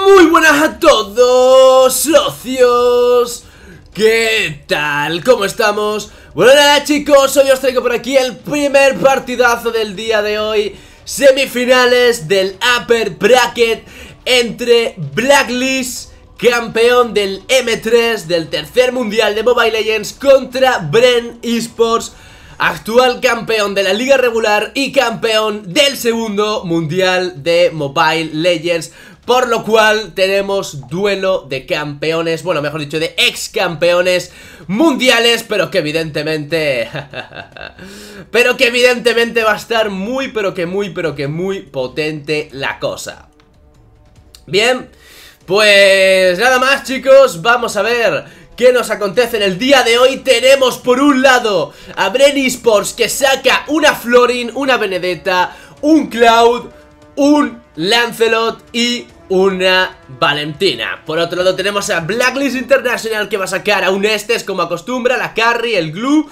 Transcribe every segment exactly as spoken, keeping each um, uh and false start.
Muy buenas a todos, socios. ¿Qué tal? ¿Cómo estamos? Bueno, nada, chicos, hoy os traigo por aquí el primer partidazo del día de hoy. Semifinales del Upper Bracket entre Blacklist, campeón del eme tres, del tercer mundial de Mobile Legends, contra Bren Esports, actual campeón de la liga regular y campeón del segundo mundial de Mobile Legends. Por lo cual tenemos duelo de campeones, bueno, mejor dicho, de ex campeones mundiales, pero que evidentemente... pero que evidentemente va a estar muy, pero que muy, pero que muy potente la cosa. Bien, pues nada más, chicos, vamos a ver qué nos acontece en el día de hoy. Tenemos por un lado a Bren Esports, que saca una Florin, una Benedetta, un Cloud, un Lancelot y una Valentina. Por otro lado tenemos a Blacklist International, que va a sacar a un Estes como acostumbra, la Carry, el Glue.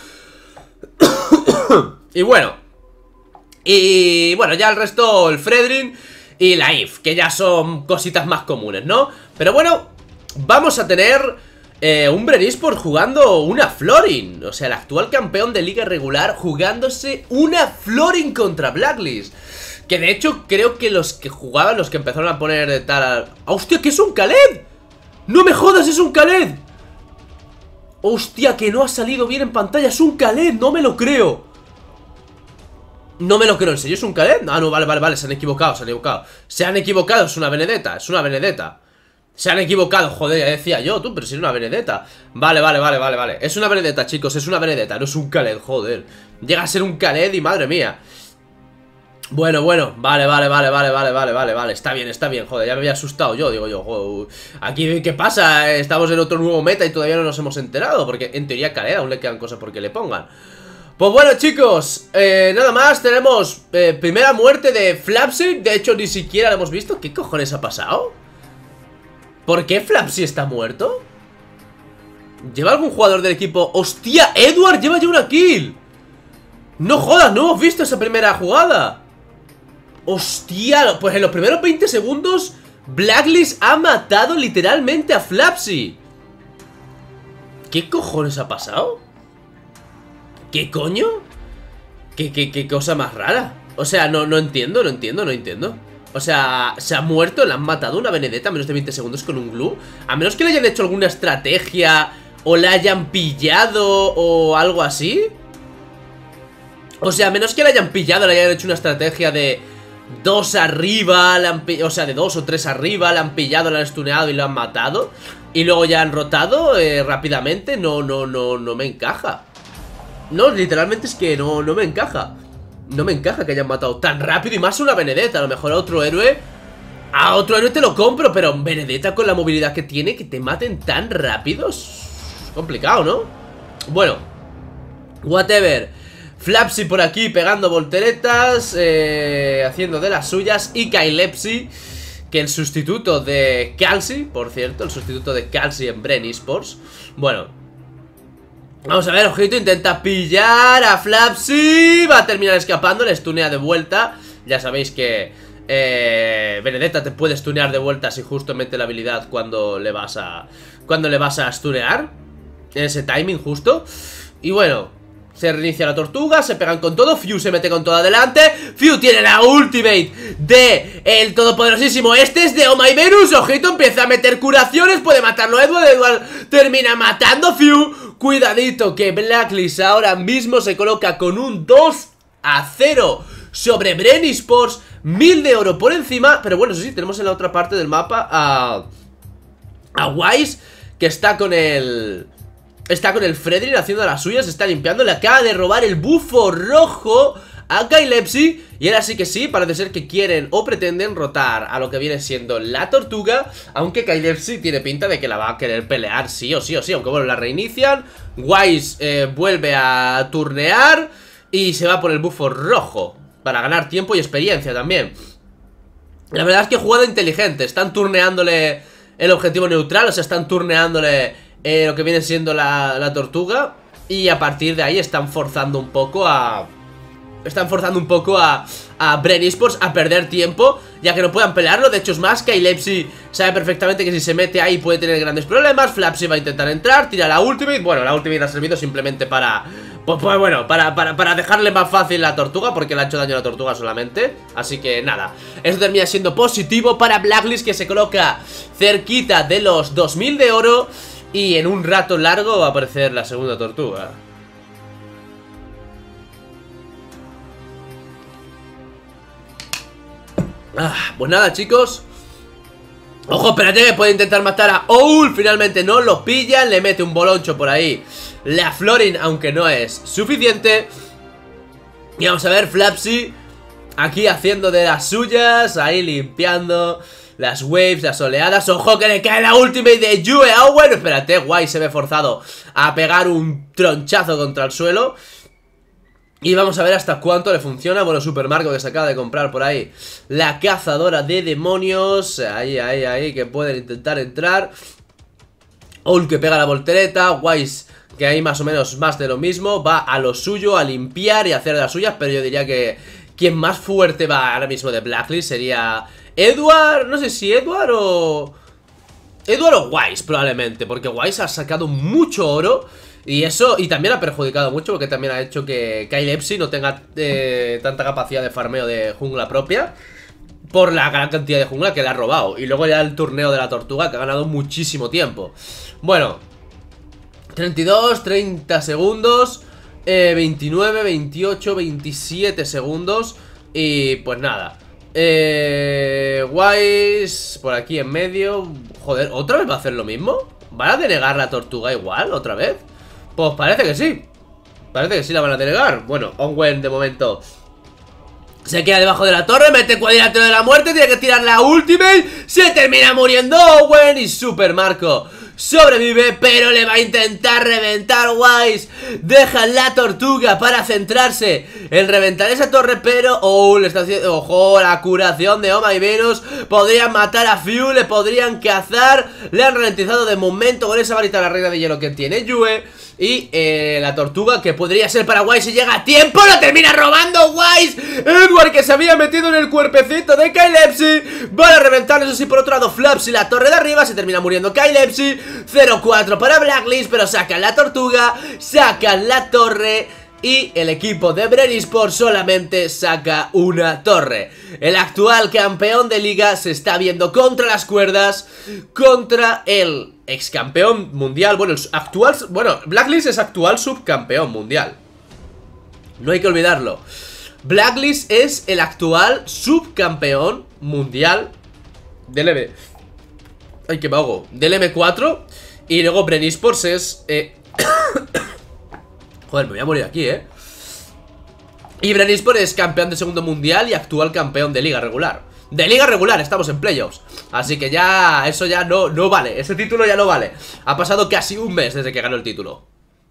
Y bueno, y bueno, ya el resto, el Fredrin y la If, que ya son cositas más comunes, ¿no? Pero bueno, vamos a tener eh, un Bren Esports jugando una Florin. O sea, el actual campeón de liga regular jugándose una Florin contra Blacklist. Que de hecho creo que los que jugaban, los que empezaron a poner de tal... ¡Hostia, que es un Khaled! ¡No me jodas, es un Khaled! ¡Hostia, que no ha salido bien en pantalla! ¡Es un Khaled! ¡No me lo creo! No me lo creo, ¿en serio es un Khaled? Ah, no, vale, vale, vale, se han equivocado, se han equivocado Se han equivocado, es una Benedetta, es una Benedetta Se han equivocado, joder, ya decía yo, tú, pero si es una Benedetta. Vale, vale, vale, vale, vale Es una Benedetta, chicos, es una Benedetta, no es un Khaled, joder. Llega a ser un Khaled y madre mía. Bueno, bueno, vale, vale, vale, vale, vale, vale, vale, vale, está bien, está bien, joder, ya me había asustado yo, digo yo, joder, aquí, ¿qué pasa? Estamos en otro nuevo meta y todavía no nos hemos enterado, porque en teoría Khaled aún le quedan cosas porque le pongan. Pues bueno, chicos, eh, nada más, tenemos eh, primera muerte de Flapsy, de hecho ni siquiera lo hemos visto. ¿Qué cojones ha pasado? ¿Por qué Flapsy está muerto? ¿Lleva algún jugador del equipo? ¡Hostia! ¡Edward lleva ya una kill! No jodas, no hemos visto esa primera jugada. Hostia, pues en los primeros veinte segundos Blacklist ha matado literalmente a Flapsy. ¿Qué cojones ha pasado? ¿Qué coño? ¿Qué, qué, qué cosa más rara? O sea, no, no entiendo, no entiendo, no entiendo. O sea, se ha muerto, le han matado una Benedetta a menos de veinte segundos con un Glue. A menos que le hayan hecho alguna estrategia o la hayan pillado o algo así. O sea, a menos que la hayan pillado, le hayan hecho una estrategia de dos arriba, la han o sea, de dos o tres arriba, la han pillado, la han stuneado y lo han matado. Y luego ya han rotado eh, rápidamente. No, no, no, no me encaja. No, literalmente es que no, no me encaja. No me encaja que hayan matado tan rápido. Y más una Benedetta, a lo mejor a otro héroe A otro héroe te lo compro, pero Benedetta con la movilidad que tiene, que te maten tan rápido, es complicado, ¿no? Bueno, whatever. Flapsy por aquí pegando volteretas, eh, haciendo de las suyas. Y Kailepsy, que el sustituto de Calci, por cierto, el sustituto de Calci en Bren Esports. Bueno, vamos a ver, ojito, intenta pillar a Flapsy. Va a terminar escapando, le stunea de vuelta. Ya sabéis que eh, Benedetta te puede stunear de vuelta si justo mete la habilidad cuando le vas a Cuando le vas a stunear, en ese timing justo. Y bueno, se reinicia la tortuga, se pegan con todo. Few se mete con todo adelante. Few tiene la ultimate de el todopoderosísimo Este es de Oh My Venus. Ojito, empieza a meter curaciones. Puede matarlo Edward, Edward termina matando Few. Cuidadito que Blacklist ahora mismo se coloca con un dos a cero sobre Bren Esports. Mil de oro por encima. Pero bueno, eso sí, tenemos en la otra parte del mapa a A Wise, que está con el Está con el Fredrin haciendo las suyas. Está limpiando, le acaba de robar el bufo rojo a Kailepsy. Y ahora sí que sí, parece ser que quieren o pretenden rotar a lo que viene siendo la tortuga. Aunque Kailepsy tiene pinta de que la va a querer pelear sí o sí o sí. Aunque bueno, la reinician. Wise eh, vuelve a turnear y se va por el bufo rojo para ganar tiempo y experiencia también. La verdad es que jugada inteligente. Están turneándole el objetivo neutral, o sea, están turneándole eh, lo que viene siendo la, la tortuga. Y a partir de ahí están forzando un poco a están forzando un poco a, a Bren Esports a perder tiempo, ya que no puedan pelearlo. De hecho es más, Kailepsi sabe perfectamente que si se mete ahí puede tener grandes problemas. Flapsy va a intentar entrar, tira la ultimate. Bueno, la ultimate ha servido simplemente para... Pues, pues bueno, para, para, para dejarle más fácil la tortuga, porque le ha hecho daño a la tortuga solamente. Así que nada, esto termina siendo positivo para Blacklist, que se coloca cerquita de los dos mil de oro. Y en un rato largo va a aparecer la segunda tortuga. Ah, pues nada, chicos. Ojo, espérate, que puede intentar matar a Owl. Finalmente no, lo pillan, le mete un boloncho por ahí la Florin, aunque no es suficiente. Y vamos a ver, Flapsy aquí haciendo de las suyas, ahí limpiando las waves, las oleadas. Ojo que le cae la ultimate de Yue Owen. Espérate, guay, se ve forzado a pegar un tronchazo contra el suelo. Y vamos a ver hasta cuánto le funciona. Bueno, Super Marco, que se acaba de comprar por ahí la cazadora de demonios. Ahí, ahí, ahí, que pueden intentar entrar. Owl que pega la voltereta. Wise, que ahí más o menos más de lo mismo. Va a lo suyo, a limpiar y a hacer de las suyas. Pero yo diría que quien más fuerte va ahora mismo de Blacklist sería Edward. No sé si Edward o... Edward o Wise probablemente, porque Wise ha sacado mucho oro. Y eso, y también ha perjudicado mucho, porque también ha hecho que Kailepsi no tenga eh, tanta capacidad de farmeo de jungla propia, por la gran cantidad de jungla que le ha robado. Y luego ya el torneo de la tortuga, que ha ganado muchísimo tiempo. Bueno, treinta y dos, treinta segundos, eh, veintinueve, veintiocho, veintisiete segundos. Y pues nada, eh, Wise por aquí en medio. Joder, ¿otra vez va a hacer lo mismo? ¿Van a denegar la tortuga igual, otra vez? Pues parece que sí. Parece que sí la van a denegar. Bueno, Owen de momento se queda debajo de la torre, mete cuadrilátero de la muerte, tiene que tirar la ultimate, se termina muriendo Owen y Super Marco sobrevive, pero le va a intentar reventar Wise. Deja la tortuga para centrarse en reventar esa torre, pero oh, le está haciendo, ojo, la curación de Oh My Venus. Podrían matar a Few, le podrían cazar, le han ralentizado de momento con esa varita la reina de hielo que tiene Yue. Y eh, la tortuga, que podría ser para Wise, si llega a tiempo, lo termina robando Wise. Edward, que se había metido en el cuerpecito de Kailepsi, van a reventar, eso sí, por otro lado Flapsy, la torre de arriba, se termina muriendo Kailepsi. Cero cuatro para Blacklist, pero sacan la tortuga, sacan la torre. Y el equipo de Bren Esports solamente saca una torre. El actual campeón de liga se está viendo contra las cuerdas, contra el ex campeón mundial. Bueno, el actual, bueno, Blacklist es actual subcampeón mundial. No hay que olvidarlo. Blacklist es el actual subcampeón mundial del M... Ay, que me ahogo. Del M cuatro. Y luego Bren Esports es... Eh... Joder, me voy a morir aquí, eh. Y Bren Esports es campeón de segundo mundial y actual campeón de liga regular. De liga regular, estamos en playoffs. Así que ya, eso ya no, no vale. Ese título ya no vale. Ha pasado casi un mes desde que ganó el título.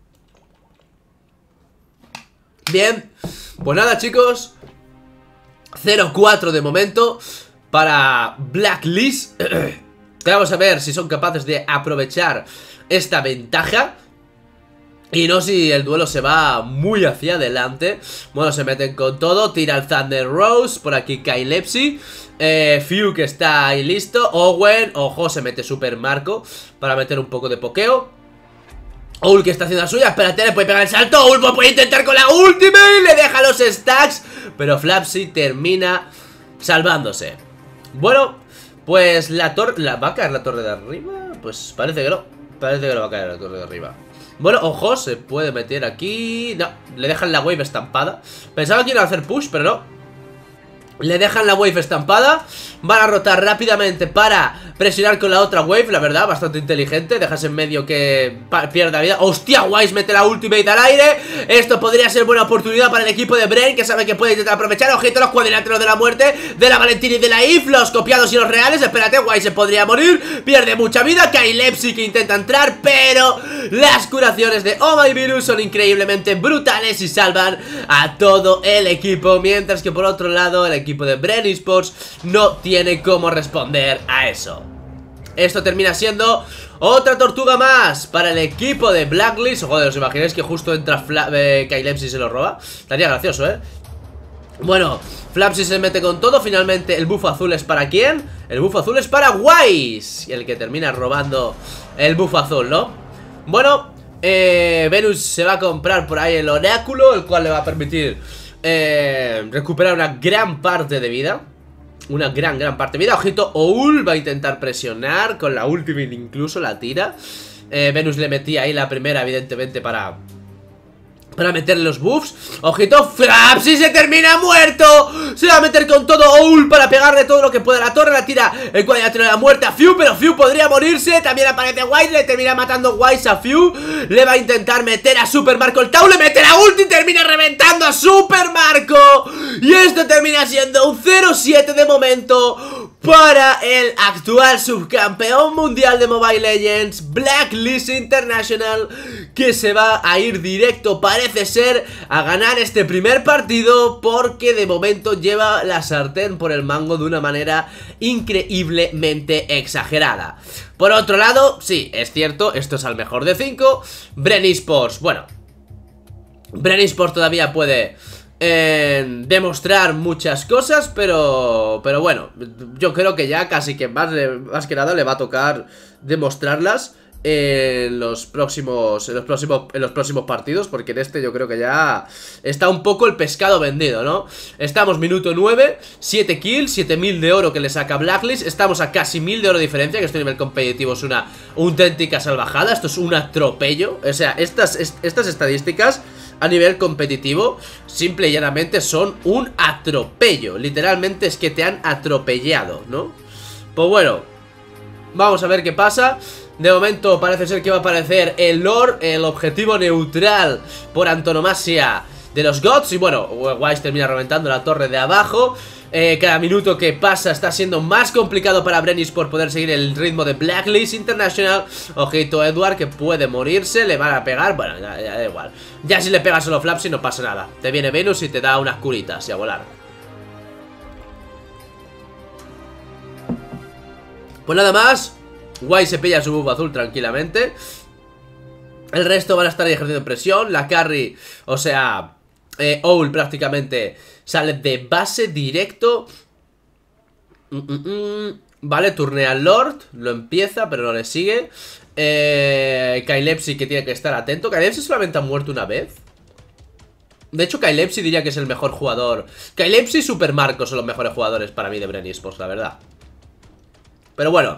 Bien, pues nada, chicos, cero cuatro de momento para Blacklist. Vamos a ver si son capaces de aprovechar esta ventaja. Y no si el duelo se va muy hacia adelante. Bueno, se meten con todo. Tira el Thunder Rose. Por aquí Kailepsi. Eh, Few, que está ahí listo. Owen, ojo, se mete Super Marco para meter un poco de pokeo. Owl, que está haciendo la suya. Espérate, le puede pegar el salto. Owl puede intentar con la ultimate. Le deja los stacks. Pero Flapsy termina salvándose. Bueno, pues la torre... ¿La va a caer la torre de arriba? Pues parece que no. Parece que no va a caer la torre de arriba. Bueno, ojo, se puede meter aquí. No, le dejan la wave estampada. Pensaba que iba a hacer push, pero no. Le dejan la wave estampada. Van a rotar rápidamente para presionar con la otra wave. La verdad, bastante inteligente. Dejas en medio que pierda vida. ¡Hostia! Wise mete la ultimate al aire. Esto podría ser buena oportunidad para el equipo de Bren, que sabe que puede intentar aprovechar. Ojito, los cuadriláteros de la muerte de la Valentina y de la If. Los copiados y los reales. Espérate, Wise se podría morir. Pierde mucha vida. Kailepsi, que intenta entrar, pero las curaciones de Oh My Virus son increíblemente brutales y salvan a todo el equipo. Mientras que por otro lado, el equipo de Bren Esports no tiene cómo responder a eso. Esto termina siendo otra tortuga más para el equipo de Blacklist. Joder, ¿os imagináis que justo entra eh, Kailepsi y se lo roba? Estaría gracioso, ¿eh? Bueno, Flapsy se mete con todo. Finalmente el buff azul es para ¿quién? El buff azul es para Wise, el que termina robando el buff azul, ¿no? Bueno, eh, Venus se va a comprar por ahí el oráculo, el cual le va a permitir eh, recuperar una gran parte de vida. Una gran, gran parte de vida. Ojito, Oul va a intentar presionar con la ultimate, incluso la tira. eh, Venus le metía ahí la primera, evidentemente, para... Para meterle los buffs. Ojito, Flapsy se termina muerto. Se va a meter con todo Oul para pegarle todo lo que pueda a la torre. La tira, el cual ya tiene la muerte a Few, pero Few podría morirse. También aparece Wise, le termina matando Wise a Few. Le va a intentar meter a Super Marco el Tau. Le mete la ulti y termina reventando a Super Marco. Y esto termina siendo un cero siete de momento para el actual subcampeón mundial de Mobile Legends, Blacklist International, que se va a ir directo, parece ser, a ganar este primer partido, porque de momento lleva la sartén por el mango de una manera increíblemente exagerada. Por otro lado, sí, es cierto, esto es al mejor de cinco. Bren Esports, bueno, Bren Esports todavía puede... En demostrar muchas cosas, pero pero bueno, yo creo que ya casi que más, más que nada le va a tocar demostrarlas en los próximos en los próximos en los próximos partidos, porque en este yo creo que ya está un poco el pescado vendido, ¿no? Estamos minuto nueve, siete kills, siete mil de oro que le saca Blacklist. Estamos a casi mil de oro de diferencia, que este nivel competitivo es una auténtica salvajada. Esto es un atropello, o sea, estas, estas estadísticas a nivel competitivo simple y llanamente son un atropello. Literalmente es que te han atropellado, ¿no? Pues bueno, vamos a ver qué pasa. De momento parece ser que va a aparecer el Lord, el objetivo neutral por antonomasia de los Gods. Y bueno, Wise termina reventando la torre de abajo. eh, Cada minuto que pasa está siendo más complicado para Bren Esports poder seguir el ritmo de Blacklist International. Ojito Edward, que puede morirse, le van a pegar. Bueno, ya, ya da igual. Ya si le pega solo Flapsy no pasa nada. Te viene Venus y te da unas curitas y a volar. Pues nada más, Wise se pilla su buff azul tranquilamente. El resto van a estar ahí ejerciendo presión. La carry, o sea, eh, Owl prácticamente sale de base directo. mm, mm, mm. Vale, turnea al Lord. Lo empieza, pero no le sigue. eh, Kailepsi, que tiene que estar atento. Kailepsi solamente ha muerto una vez. De hecho, Kailepsi diría que es el mejor jugador. Kailepsi y Super Marco son los mejores jugadores para mí de Bren Esports, la verdad. Pero bueno.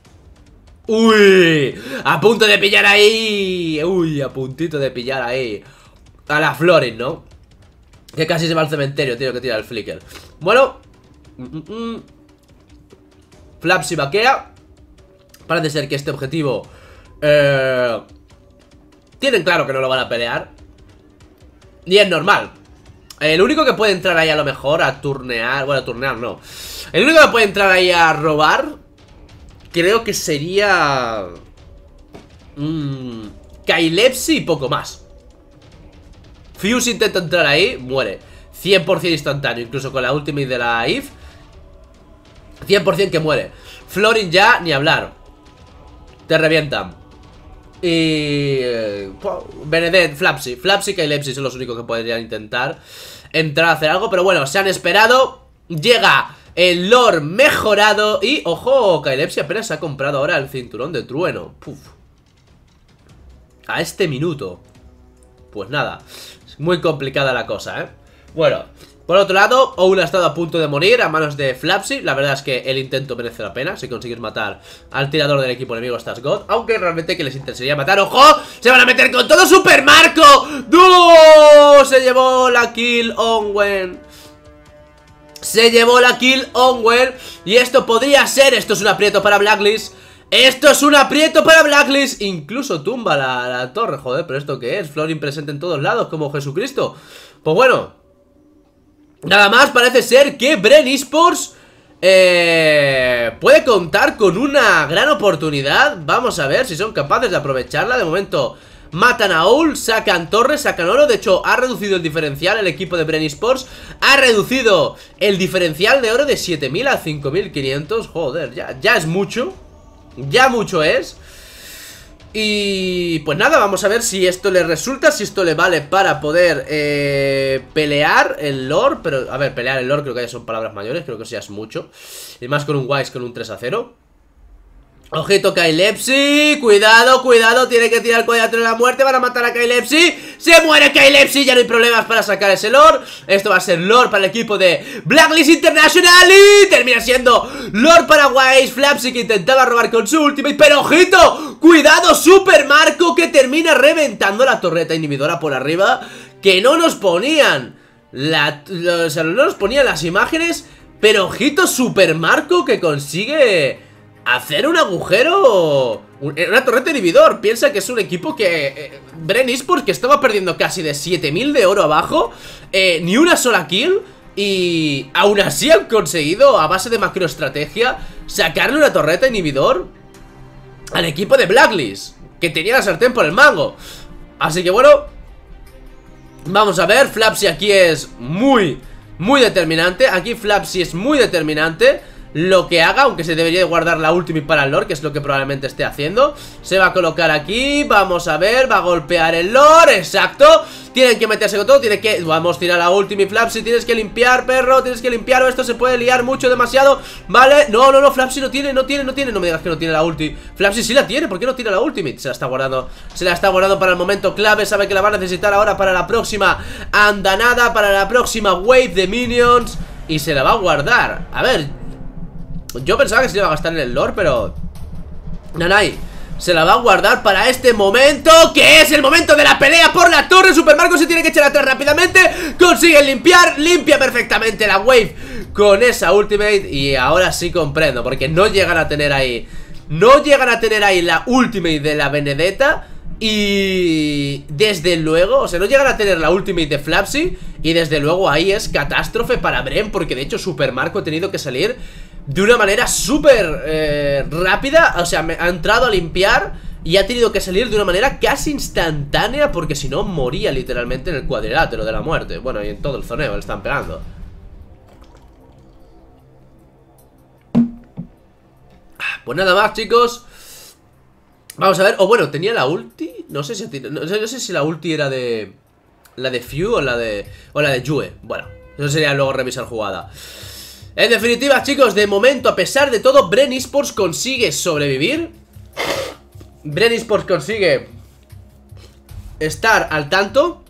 ¡Uy! A punto de pillar ahí. Uy, a puntito de pillar ahí a la Florin, ¿no? Que casi se va al cementerio, tío, que tira el flicker. Bueno, mm, mm, mm. Flapsy vaquea. Parece ser que este objetivo eh, tienen claro que no lo van a pelear. Y es normal. El único que puede entrar ahí a lo mejor a turnear. Bueno, a turnear no. El único que puede entrar ahí a robar, creo que sería mmm, Kailepsi y poco más. Fuse intenta entrar ahí, muere cien por cien instantáneo, incluso con la ultimate de la Eve cien por cien que muere. Florin ya, ni hablar. Te revientan. Y eh, Benedett, Flapsy Flapsy y Kailepsi son los únicos que podrían intentar entrar a hacer algo, pero bueno, se han esperado. Llega el Lord mejorado. Y, ojo, Kailepsi apenas se ha comprado ahora el cinturón de trueno. Puf. A este minuto. Pues nada, es muy complicada la cosa, ¿eh? Bueno, por otro lado, Owl ha estado a punto de morir a manos de Flapsy. La verdad es que el intento merece la pena. Si consigues matar al tirador del equipo enemigo estás God. Aunque realmente que les interesaría matar. ¡Ojo! ¡Se van a meter con todo Super Marco! ¡No! Se llevó la kill Onwen. Se llevó la kill Onwen. Y esto podría ser. Esto es un aprieto para Blacklist. Esto es un aprieto para Blacklist. Incluso tumba la, la torre. Joder, pero ¿esto qué es? Florin presente en todos lados como Jesucristo. Pues bueno, nada más parece ser que Bren Esports eh, puede contar con una gran oportunidad. Vamos a ver si son capaces de aprovecharla. De momento matan a Owl, sacan torres, sacan oro. De hecho ha reducido el diferencial el equipo de Bren Esports. Ha reducido el diferencial de oro de siete mil a cinco mil quinientos. Joder, ya, ya es mucho. Ya mucho es. Y pues nada, vamos a ver si esto le resulta, si esto le vale para poder eh, pelear el lore. Pero, a ver, pelear el lore creo que ya son palabras mayores, creo que eso ya es mucho. Y más con un Wise con un tres a cero. Ojito Kailepsi, cuidado, cuidado, tiene que tirar el cuadrilátero de la muerte para matar a Kailepsi. Se muere Kailepsi, ya no hay problemas para sacar ese lore. Esto va a ser lore para el equipo de Blacklist International y termina siendo lore para Wise. Flapsy que intentaba robar con su ultimate, pero ojito, cuidado, Super Marco que termina reventando la torreta inhibidora por arriba. Que no nos ponían la, o sea, no nos ponían las imágenes, pero ojito, Super Marco que consigue hacer un agujero, una torreta inhibidor. Piensa que es un equipo que eh, Bren Esports, que estaba perdiendo casi de siete mil de oro abajo, eh, ni una sola kill. Y aún así han conseguido, a base de macroestrategia, sacarle una torreta inhibidor al equipo de Blacklist, que tenía la sartén por el mango. Así que bueno, vamos a ver. Flapsy aquí es muy, muy determinante. Aquí Flapsy es muy determinante. Lo que haga, aunque se debería de guardar la ultimate para el lore, que es lo que probablemente esté haciendo. Se va a colocar aquí, vamos a ver, va a golpear el lore, exacto. Tienen que meterse con todo, tiene que... Vamos a tirar la ultimate, Flapsy, tienes que limpiar, perro, tienes que limpiar, o esto se puede liar mucho, demasiado. Vale, no, no, no, Flapsy no tiene, no tiene, no tiene, no me digas que no tiene la ulti. Flapsy sí la tiene, ¿por qué no tiene la ultimate? Se la está guardando, se la está guardando para el momento clave, sabe que la va a necesitar ahora para la próxima andanada, para la próxima wave de minions. Y se la va a guardar, a ver... Yo pensaba que se iba a gastar en el lore, pero... Nanai se la va a guardar para este momento, que es el momento de la pelea por la torre. Super Marco se tiene que echar atrás rápidamente. Consigue limpiar, limpia perfectamente la wave con esa ultimate. Y ahora sí comprendo, porque no llegan a tener ahí No llegan a tener ahí la ultimate de la Benedetta. Y desde luego, o sea, no llegan a tener la ultimate de Flapsy. Y desde luego ahí es catástrofe para Bren, porque de hecho Super Marco ha tenido que salir de una manera súper eh, rápida. O sea, me ha entrado a limpiar y ha tenido que salir de una manera casi instantánea, porque si no moría literalmente en el cuadrilátero de la muerte. Bueno, y en todo el zoneo le están pegando. Pues nada más, chicos. Vamos a ver, o bueno, tenía la ulti. No sé si no sé, no sé si la ulti era de la de Few o la de O la de Yue. Bueno, eso sería luego revisar jugada. En definitiva, chicos, de momento, a pesar de todo, Bren Esports consigue sobrevivir. Bren Esports consigue estar al tanto.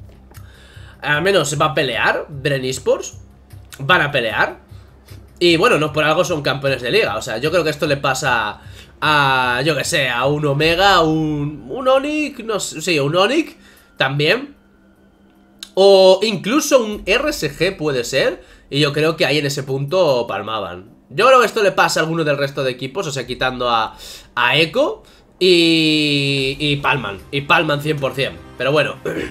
Al menos va a pelear Bren Esports. Van a pelear. Y bueno, no por algo son campeones de liga. O sea, yo creo que esto le pasa a, yo que sé, a un Omega, un, un Onyx, no sé, sí, un Onyx también. O incluso un R S G puede ser. Y yo creo que ahí en ese punto palmaban. Yo creo que esto le pasa a alguno del resto de equipos. O sea, quitando a, a Echo y, y palman. Y palman cien por cien. Pero bueno,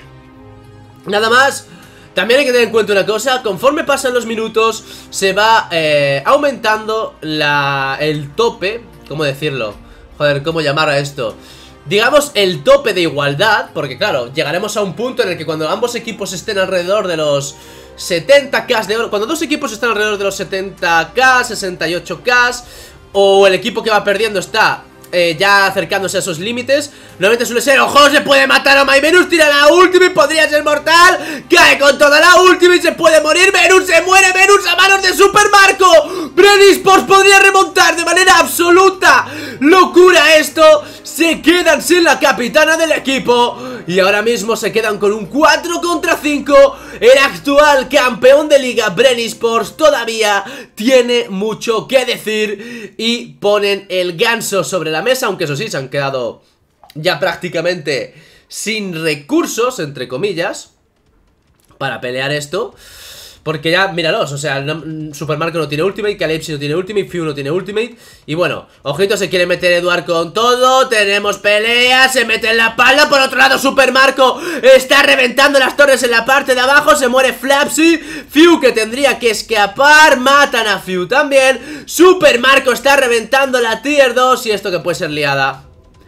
nada más. También hay que tener en cuenta una cosa, conforme pasan los minutos se va eh, aumentando la, el tope, ¿cómo decirlo? Joder, ¿cómo llamar a esto? Digamos el tope de igualdad, porque claro, llegaremos a un punto en el que cuando ambos equipos estén alrededor de los setenta k de oro, cuando dos equipos están alrededor de los setenta k, sesenta y ocho k, o el equipo que va perdiendo está... Eh, ya acercándose a esos límites, normalmente suele ser, ojo, se puede matar a My Venus, tira la última y podría ser mortal, cae con toda la última y se puede morir, Venus se muere, Venus a manos de Super Marco. Bren Esports podría remontar de manera absoluta, locura esto, se quedan sin la capitana del equipo y ahora mismo se quedan con un cuatro contra cinco, el actual campeón de liga Bren Esports todavía tiene mucho que decir y ponen el ganso sobre la mesa, aunque eso sí, se han quedado ya prácticamente sin recursos, entre comillas, para pelear esto. Porque ya, míralos, o sea, no, Super Marco no tiene ultimate, Kailepsi no tiene ultimate, Few no tiene ultimate. Y bueno, ojito, se quiere meter Eduard con todo, tenemos pelea, se mete en la pala. Por otro lado, Super Marco está reventando las torres en la parte de abajo, se muere Flapsy, Few que tendría que escapar, matan a Few también. Super Marco está reventando la tier dos y esto que puede ser liada.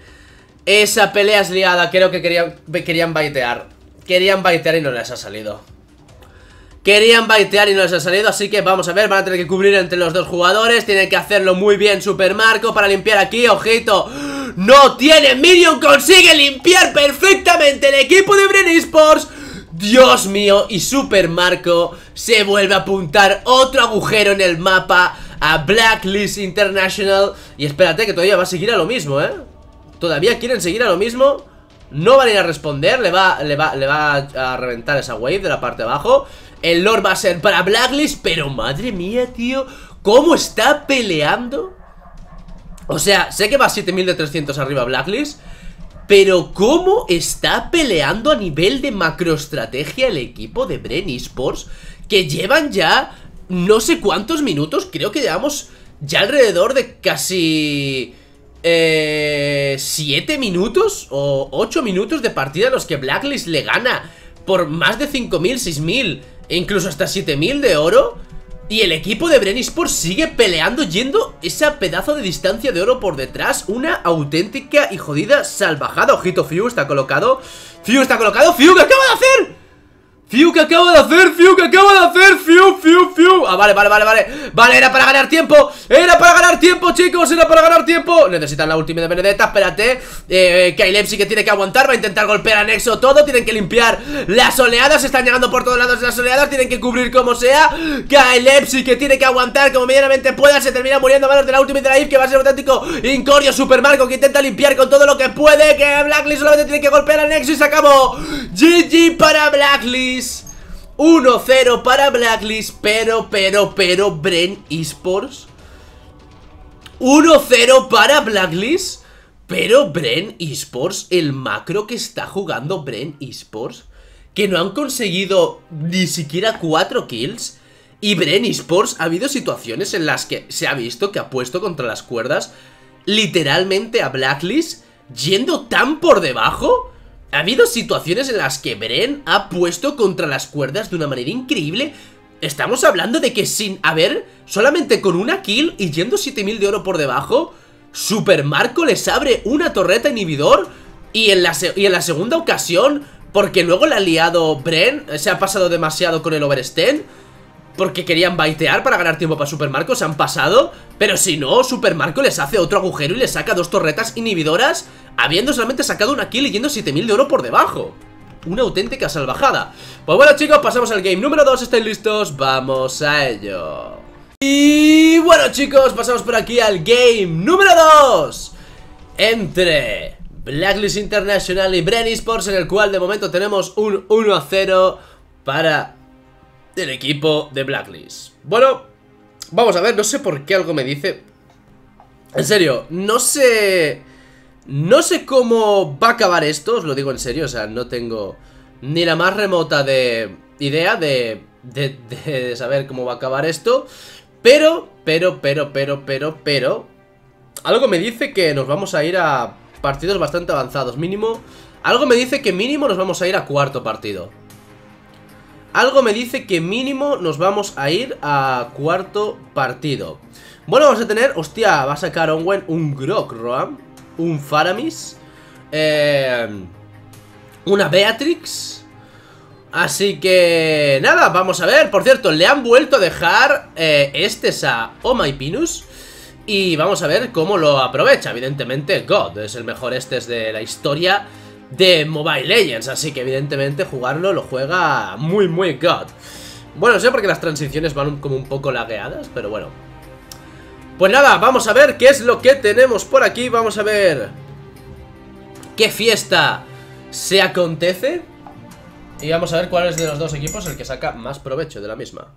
Esa pelea es liada, creo que querían, querían baitear. Querían baitear y no les ha salido. Querían baitear y no les ha salido, así que vamos a ver, van a tener que cubrir entre los dos jugadores. Tienen que hacerlo muy bien Super Marco para limpiar aquí, ojito. no tiene minion. Consigue limpiar perfectamente el equipo de Bren Esports. Dios mío, y Super Marco se vuelve a apuntar otro agujero en el mapa a Blacklist International. Y espérate que todavía va a seguir a lo mismo, ¿eh? Todavía quieren seguir a lo mismo. No van a ir a responder, le va, le va, le va a reventar esa wave de la parte de abajo. El Lord va a ser para Blacklist, pero madre mía, tío, ¿cómo está peleando? O sea, sé que va a siete mil de trescientos arriba Blacklist, pero ¿cómo está peleando a nivel de macroestrategia el equipo de Bren Esports? Que llevan ya no sé cuántos minutos, creo que llevamos ya alrededor de casi... Eh, siete minutos o ocho minutos de partida en los que Blacklist le gana por más de cinco mil, seis mil e incluso hasta siete mil de oro. Y el equipo de Bren Esports sigue peleando, yendo esa pedazo de distancia de oro por detrás. Una auténtica y jodida salvajada. Ojito, Fiu está colocado. Fiu está colocado. Fiu, ¿qué acaba de hacer? Fiu, ¿qué acaba de hacer? Fiu, ¿qué acaba de hacer? Fiu, Fiu, Fiu. Ah, vale, vale, vale, vale. Vale, era para ganar tiempo. Era para ganar tiempo, chicos. Era para ganar tiempo. Necesitan la última de Benedetta. Espérate. Eh, Caleb sí que tiene que aguantar. Va a intentar golpear a Nexo todo. Tienen que limpiar las oleadas. Están llegando por todos lados las oleadas. Tienen que cubrir como sea. Caleb sí que tiene que aguantar como medianamente pueda. Se termina muriendo a manos de la última de la I F, que va a ser un auténtico incordio. Super Marco que intenta limpiar con todo lo que puede. Que Blacklist solamente tiene que golpear a Nexo y se acabó. G G para Blacklist. uno cero para Blacklist, pero, pero, pero Bren Esports uno cero para Blacklist, pero Bren Esports, el macro que está jugando Bren Esports, que no han conseguido ni siquiera cuatro kills. Y Bren Esports, ha habido situaciones en las que se ha visto que ha puesto contra las cuerdas literalmente a Blacklist, yendo tan por debajo. Ha habido situaciones en las que Bren ha puesto contra las cuerdas de una manera increíble. Estamos hablando de que sin haber, solamente con una kill y yendo siete mil de oro por debajo, Super Marco les abre una torreta inhibidor. Y en la, y en la segunda ocasión, porque luego le ha liado Bren, se ha pasado demasiado con el overextend, porque querían baitear para ganar tiempo para Super Marco, se han pasado. Pero si no, Super Marco les hace otro agujero y les saca dos torretas inhibidoras, habiendo solamente sacado una kill y yendo siete mil de oro por debajo. Una auténtica salvajada. Pues bueno, chicos, pasamos al game número dos. ¿Estáis listos? Vamos a ello. Y bueno, chicos, pasamos por aquí al game número dos entre Blacklist International y Bren Esports, en el cual de momento tenemos un uno a cero para el equipo de Blacklist. Bueno, vamos a ver, no sé por qué algo me dice. En serio, no sé... No sé cómo va a acabar esto, os lo digo en serio, o sea, no tengo ni la más remota de idea de, de, de saber cómo va a acabar esto. Pero, pero, pero, pero, pero, pero algo me dice que nos vamos a ir a partidos bastante avanzados, mínimo. Algo me dice que mínimo nos vamos a ir a cuarto partido. Algo me dice que mínimo nos vamos a ir a cuarto partido. Bueno, vamos a tener, hostia, va a sacar Onwen un Grok Roam, un Faramis, eh, una Beatrix. Así que nada, vamos a ver. Por cierto, le han vuelto a dejar eh, estes a Oh My Pinus. Y vamos a ver cómo lo aprovecha. Evidentemente God es el mejor estes de la historia de Mobile Legends, así que evidentemente jugarlo lo juega muy muy God. Bueno, no sé porque las transiciones van como un poco lagueadas, pero bueno. Pues nada, vamos a ver qué es lo que tenemos por aquí. Vamos a ver qué fiesta se acontece. Y vamos a ver cuál es de los dos equipos el que saca más provecho de la misma.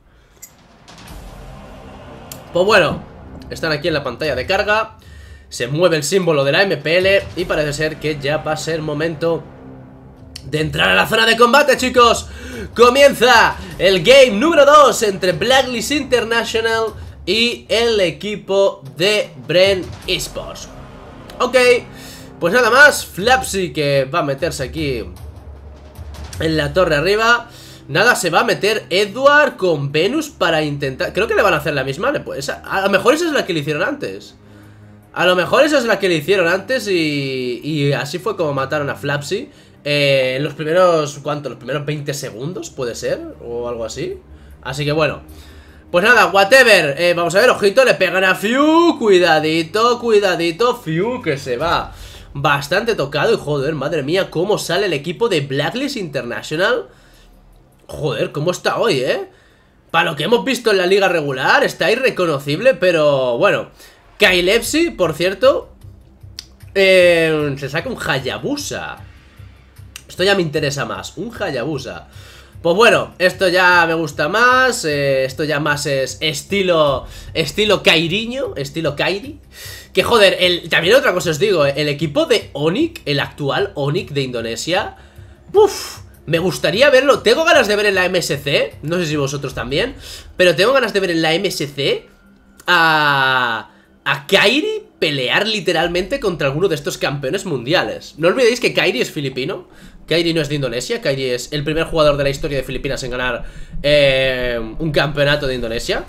Pues bueno, están aquí en la pantalla de carga. Se mueve el símbolo de la M P L y parece ser que ya va a ser momento de entrar a la zona de combate, chicos. Comienza el game número dos entre Blacklist International y el equipo de Bren Esports. Ok, pues nada más. Flapsy que va a meterse aquí en la torre arriba. Nada, se va a meter Edward con Venus para intentar... Creo que le van a hacer la misma. Pues a lo mejor esa es la que le hicieron antes. A lo mejor esa es la que le hicieron antes y, y así fue como mataron a Flapsy. Eh, en los primeros... ¿Cuánto? Los primeros veinte segundos, puede ser, o algo así. Así que bueno, pues nada, whatever. eh, Vamos a ver, ojito, le pegan a Fiu. Cuidadito, cuidadito, Fiu que se va bastante tocado. Y joder, madre mía, cómo sale el equipo de Blacklist International. Joder, cómo está hoy, eh. Para lo que hemos visto en la liga regular, está irreconocible, pero bueno. Kailepsi, por cierto, eh, se saca un Hayabusa. Esto ya me interesa más, un Hayabusa. Pues bueno, esto ya me gusta más, eh, esto ya más es estilo, estilo Kairiño, estilo Kairi. Que joder, el, también otra cosa os digo, el equipo de Onyx, el actual Onyx de Indonesia, uff, me gustaría verlo, tengo ganas de ver en la M S C, no sé si vosotros también, pero tengo ganas de ver en la M S C a, a Kairi pelear literalmente contra alguno de estos campeones mundiales. No olvidéis que Kairi es filipino. Kairi no es de Indonesia, Kairi es el primer jugador de la historia de Filipinas en ganar eh, un campeonato de Indonesia.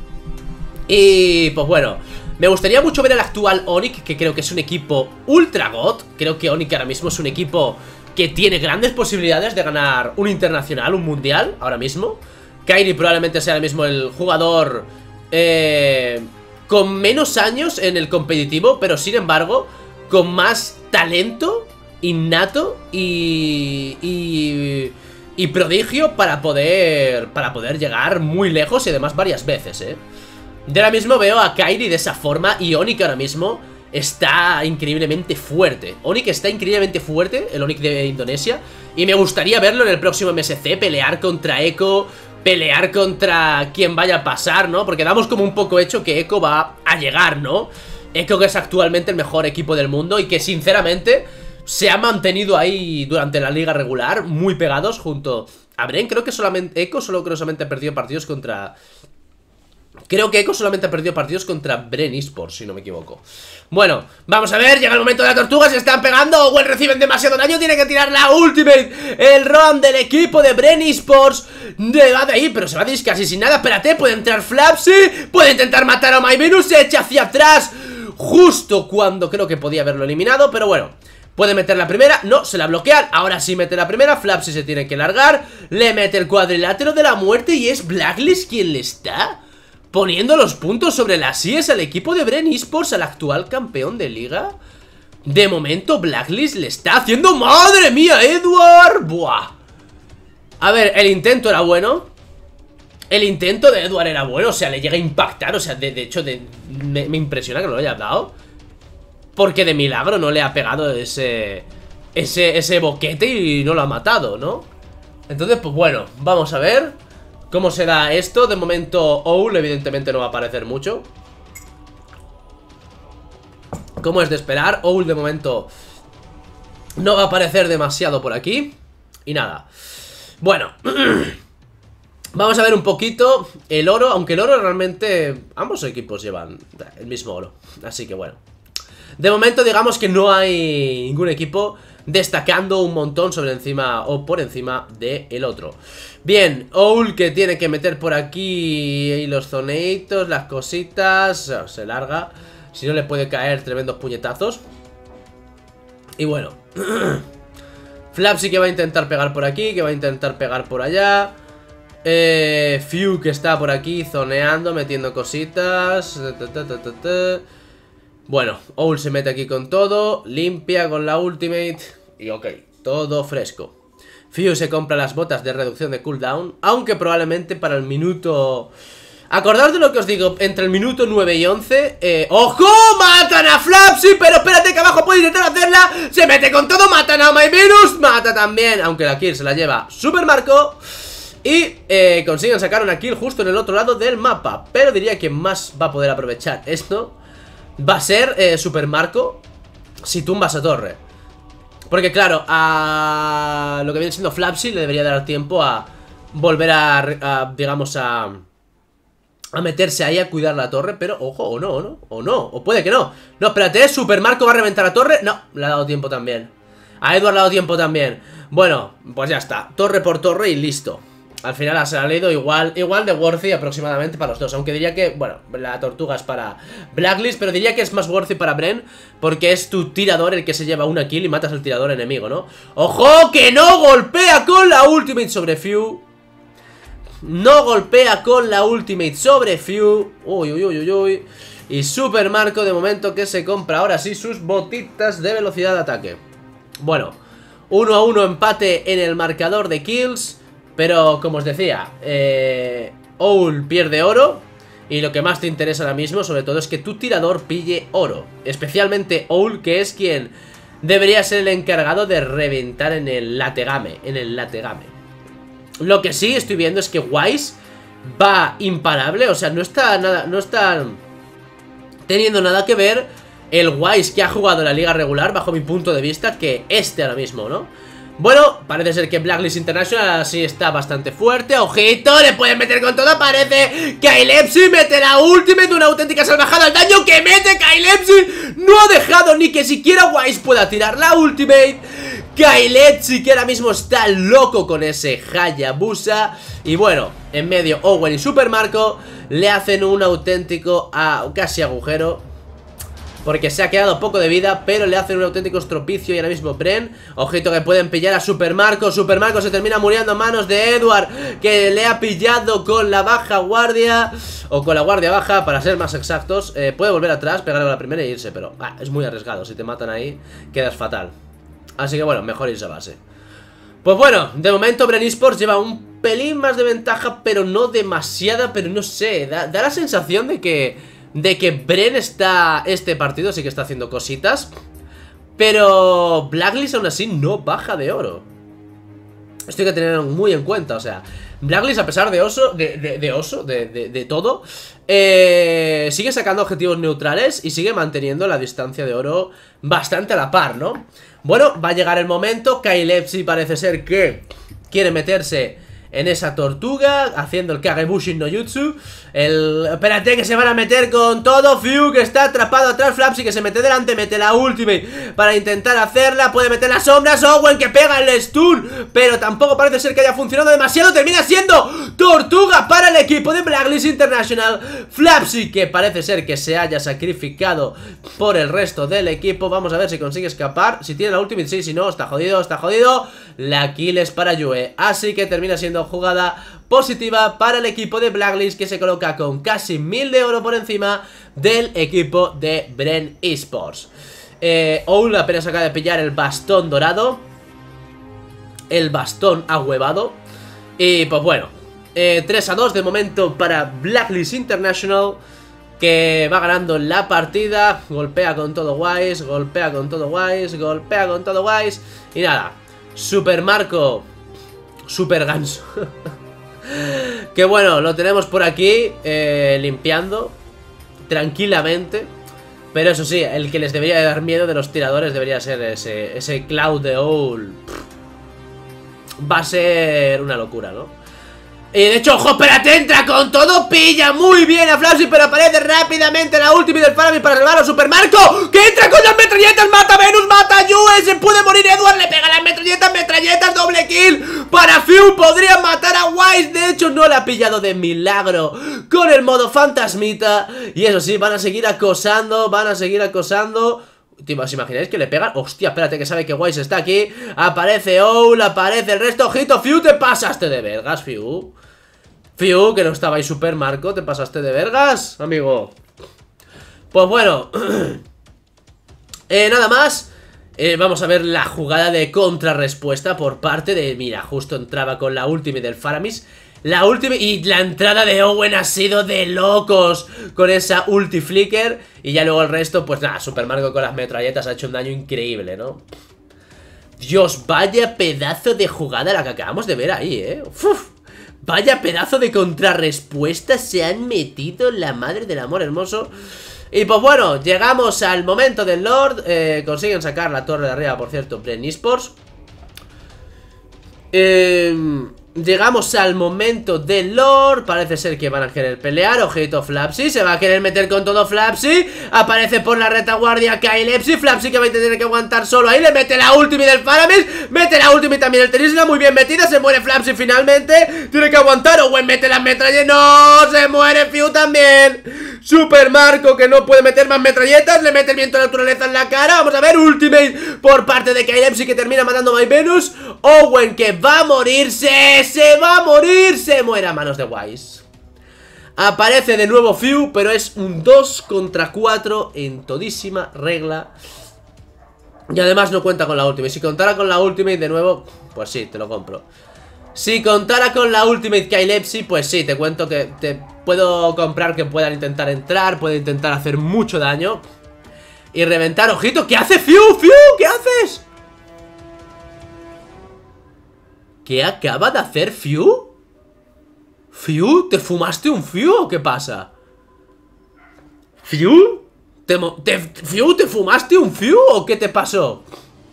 Y pues bueno, me gustaría mucho ver el actual Onyx, que creo que es un equipo ultra god. Creo que Onyx ahora mismo es un equipo que tiene grandes posibilidades de ganar un internacional, un mundial, ahora mismo. Kairi probablemente sea ahora mismo el jugador eh, con menos años en el competitivo, pero sin embargo con más talento innato y, y, y prodigio para poder para poder llegar muy lejos y además varias veces, eh. De ahora mismo veo a Kairi de esa forma y Onyx ahora mismo está increíblemente fuerte. Onyx está increíblemente fuerte, el Onyx de Indonesia, y me gustaría verlo en el próximo M S C, pelear contra Echo, pelear contra quien vaya a pasar, ¿no? Porque damos como un poco hecho que Echo va a llegar, ¿no? Echo, que es actualmente el mejor equipo del mundo y que sinceramente se ha mantenido ahí durante la liga regular, muy pegados junto a Bren. Creo que solamente Echo solo creo solamente ha perdido partidos contra... Creo que Echo solamente ha perdido partidos contra Bren Esports, si no me equivoco. Bueno, vamos a ver, llega el momento de la tortuga, se están pegando, Well reciben demasiado daño, tiene que tirar la ultimate. El roam del equipo de Bren Esports le va de ahí, pero se va de ahí casi sin nada. Espérate, puede entrar Flapsy, puede intentar matar a MyVenus, se echa hacia atrás justo cuando creo que podía haberlo eliminado, pero bueno. Puede meter la primera, no, se la bloquean. Ahora sí mete la primera, Flapsy se tiene que largar. Le mete el cuadrilátero de la muerte y es Blacklist quien le está poniendo los puntos sobre las íes al equipo de Bren Esports, al actual campeón de liga. De momento Blacklist le está haciendo... ¡Madre mía, Edward! ¡Buah! A ver, el intento era bueno. El intento de Edward era bueno, o sea, le llega a impactar. O sea, de, de hecho, de, me, me impresiona que no lo haya dado, porque de milagro no le ha pegado ese, ese, ese boquete y no lo ha matado, ¿no? Entonces, pues bueno, vamos a ver cómo se da esto. De momento, Owl evidentemente no va a aparecer mucho, como es de esperar. Owl de momento no va a aparecer demasiado por aquí. Y nada, bueno, vamos a ver un poquito el oro. Aunque el oro realmente, ambos equipos llevan el mismo oro, así que bueno. De momento digamos que no hay ningún equipo destacando un montón sobre encima o por encima del otro. Bien, Owl que tiene que meter por aquí y los zoneitos, las cositas. Oh, se larga, si no le puede caer tremendos puñetazos. Y bueno, Flapsy que va a intentar pegar por aquí, que va a intentar pegar por allá. eh, Few que está por aquí zoneando, metiendo cositas. Bueno, Owl se mete aquí con todo, limpia con la ultimate y ok, todo fresco. Few se compra las botas de reducción de cooldown, aunque probablemente para el minuto... Acordaos de lo que os digo, entre el minuto nueve y once eh... ¡Ojo! ¡Matan a Flapsy! Pero espérate que abajo puede intentar hacerla. Se mete con todo, matan a MyVenus, mata también, aunque la kill se la lleva Super Marco. Y eh, consiguen sacar una kill justo en el otro lado del mapa. Pero diría que más va a poder aprovechar esto va a ser eh, Super Marco si tumbas a torre. Porque claro, a lo que viene siendo Flapsy le debería dar tiempo a volver a, a digamos, a, a meterse ahí a cuidar la torre. Pero ojo, o no, o no, o no, o puede que no. No, espérate, Super Marco va a reventar la torre. No, le ha dado tiempo también. A Edward le ha dado tiempo también. Bueno, pues ya está, torre por torre y listo. Al final se ha leído igual, igual de worthy aproximadamente para los dos. Aunque diría que, bueno, la tortuga es para Blacklist, pero diría que es más worthy para Bren, porque es tu tirador el que se lleva una kill y matas al tirador enemigo, ¿no? ¡Ojo! ¡Que no golpea con la ultimate sobre Few! No golpea con la ultimate sobre Few. Uy, uy, uy, uy, uy. Y Super Marco de momento que se compra ahora sí sus botitas de velocidad de ataque. Bueno, uno a uno empate en el marcador de kills. Pero como os decía, eh, Owl pierde oro. Y lo que más te interesa ahora mismo sobre todo es que tu tirador pille oro. Especialmente Owl, que es quien debería ser el encargado de reventar en el lategame. En el lategame. Lo que sí estoy viendo es que Wise va imparable. O sea, no está nada, no está teniendo nada que ver el Wise que ha jugado en la liga regular, bajo mi punto de vista, que este ahora mismo, ¿no? Bueno, parece ser que Blacklist International sí está bastante fuerte. ¡Ojito! Le pueden meter con todo. Parece que Ailepsi mete la última de una auténtica salvajada. El daño que mete Ailepsi no ha dejado ni que siquiera Wise pueda tirar la ultimate. Ailepsi que ahora mismo está loco con ese Hayabusa. Y bueno, en medio Owen y Super Marco le hacen un auténtico ah, casi agujero, porque se ha quedado poco de vida, pero le hacen un auténtico estropicio. Y ahora mismo Bren, ojito que pueden pillar a Super Marco. Super Marco se termina muriendo a manos de Edward, que le ha pillado con la baja guardia, o con la guardia baja, para ser más exactos. eh, Puede volver atrás, pegarle a la primera e irse, pero ah, es muy arriesgado. Si te matan ahí, quedas fatal. Así que bueno, mejor irse a base. Pues bueno, de momento Bren Esports lleva un pelín más de ventaja, pero no demasiada. Pero no sé, da, da la sensación de que De que Bren está, este partido sí que está haciendo cositas, pero Blacklist aún así no baja de oro. Esto hay que tenerlo muy en cuenta, o sea, Blacklist a pesar de oso, de, de, de oso, de, de, de todo, eh, sigue sacando objetivos neutrales y sigue manteniendo la distancia de oro bastante a la par, ¿no? Bueno, va a llegar el momento, Ailepsi parece ser que quiere meterse en esa tortuga, haciendo el Kagebushin no Jutsu. El... Espérate que se van a meter con todo. Fiu que está atrapado atrás. Flapsy que se mete delante, mete la ultimate para intentar hacerla. Puede meter las sombras. Owen que pega el stun, pero tampoco parece ser que haya funcionado demasiado. Termina siendo tortuga para el equipo de Blacklist International. Flapsy que parece ser que se haya sacrificado por el resto del equipo. Vamos a ver si consigue escapar. Si tiene la ultimate, sí, si no, está jodido, está jodido. La kill es para Yue, así que termina siendo jugada positiva para el equipo de Blacklist, que se coloca con casi mil de oro por encima del equipo de Bren Esports. eh, Owl apenas acaba de pillar el bastón dorado, el bastón ahuevado. Y pues bueno, eh, tres a dos de momento para Blacklist International, que va ganando la partida. Golpea con todo Wise, golpea con todo Wise, golpea con todo Wise. Y nada, Super Marco, Super Ganso que bueno, lo tenemos por aquí eh, limpiando tranquilamente. Pero eso sí, el que les debería de dar miedo de los tiradores debería ser ese, ese Cloud de Owl. Va a ser una locura, ¿no? Y de hecho, ojo, espérate, entra con todo, pilla muy bien a Flapsy, pero aparece rápidamente la ultimate del Faramis para salvar a Super Marco, que entra con las metralletas, mata a Venus, mata a Yue, se puede morir Edward, le pega las metralletas, metralletas, doble kill para Fiu, podría matar a Wise, de hecho no la ha pillado de milagro con el modo fantasmita. Y eso sí, van a seguir acosando, van a seguir acosando. ¿Os imagináis que le pegan? Hostia, espérate que sabe que Wise está aquí. Aparece Owl, aparece el resto. Ojito, Fiu, te pasaste de vergas, Fiu. Fiu, que no estaba ahí Super Marco, te pasaste de vergas, amigo. Pues bueno, eh, nada más. eh, Vamos a ver la jugada de contrarrespuesta por parte de... Mira, justo entraba con la ultimate del Faramis. La última y la entrada de Owen ha sido de locos con esa ulti flicker. Y ya luego el resto, pues nada, Super Marco con las metralletas ha hecho un daño increíble, ¿no? Dios, vaya pedazo de jugada la que acabamos de ver ahí, ¿eh? Uf, vaya pedazo de contrarrespuesta se han metido, la madre del amor hermoso. Y pues bueno, llegamos al momento del Lord. eh, Consiguen sacar la torre de arriba, por cierto, Bren Esports. Eh... Llegamos al momento del Lord. Parece ser que van a querer pelear. Ojito, Flapsy, se va a querer meter con todo Flapsy. Aparece por la retaguardia Ailepsi. Flapsy que va a tener que aguantar solo ahí. Le mete la ultimate del Faramis. Mete la ultimate también el Terisla. Muy bien metida, se muere Flapsy finalmente. Tiene que aguantar, Owen mete las metralletas. No, se muere Fiu también. Super Marco que no puede meter más metralletas. Le mete el viento de naturaleza en la cara. Vamos a ver, ultimate por parte de Ailepsi que termina matando a My Venus. Owen que va a morirse. Se va a morir, se muere a manos de Wise. Aparece de nuevo Few, pero es un dos contra cuatro en todísima regla. Y además no cuenta con la Ultimate. Si contara con la Ultimate de nuevo, pues sí, te lo compro. Si contara con la Ultimate Kailepsi, pues sí, te cuento que te puedo comprar que puedan intentar entrar, puede intentar hacer mucho daño y reventar. ¡Ojito! ¿Qué hace Few? ¡Few! ¿Qué haces? ¿Qué acaba de hacer Few? ¿Few? ¿Te fumaste un Few o qué pasa? ¿Few? ¿Te, te, ¿Few? ¿Te fumaste un Few o qué te pasó?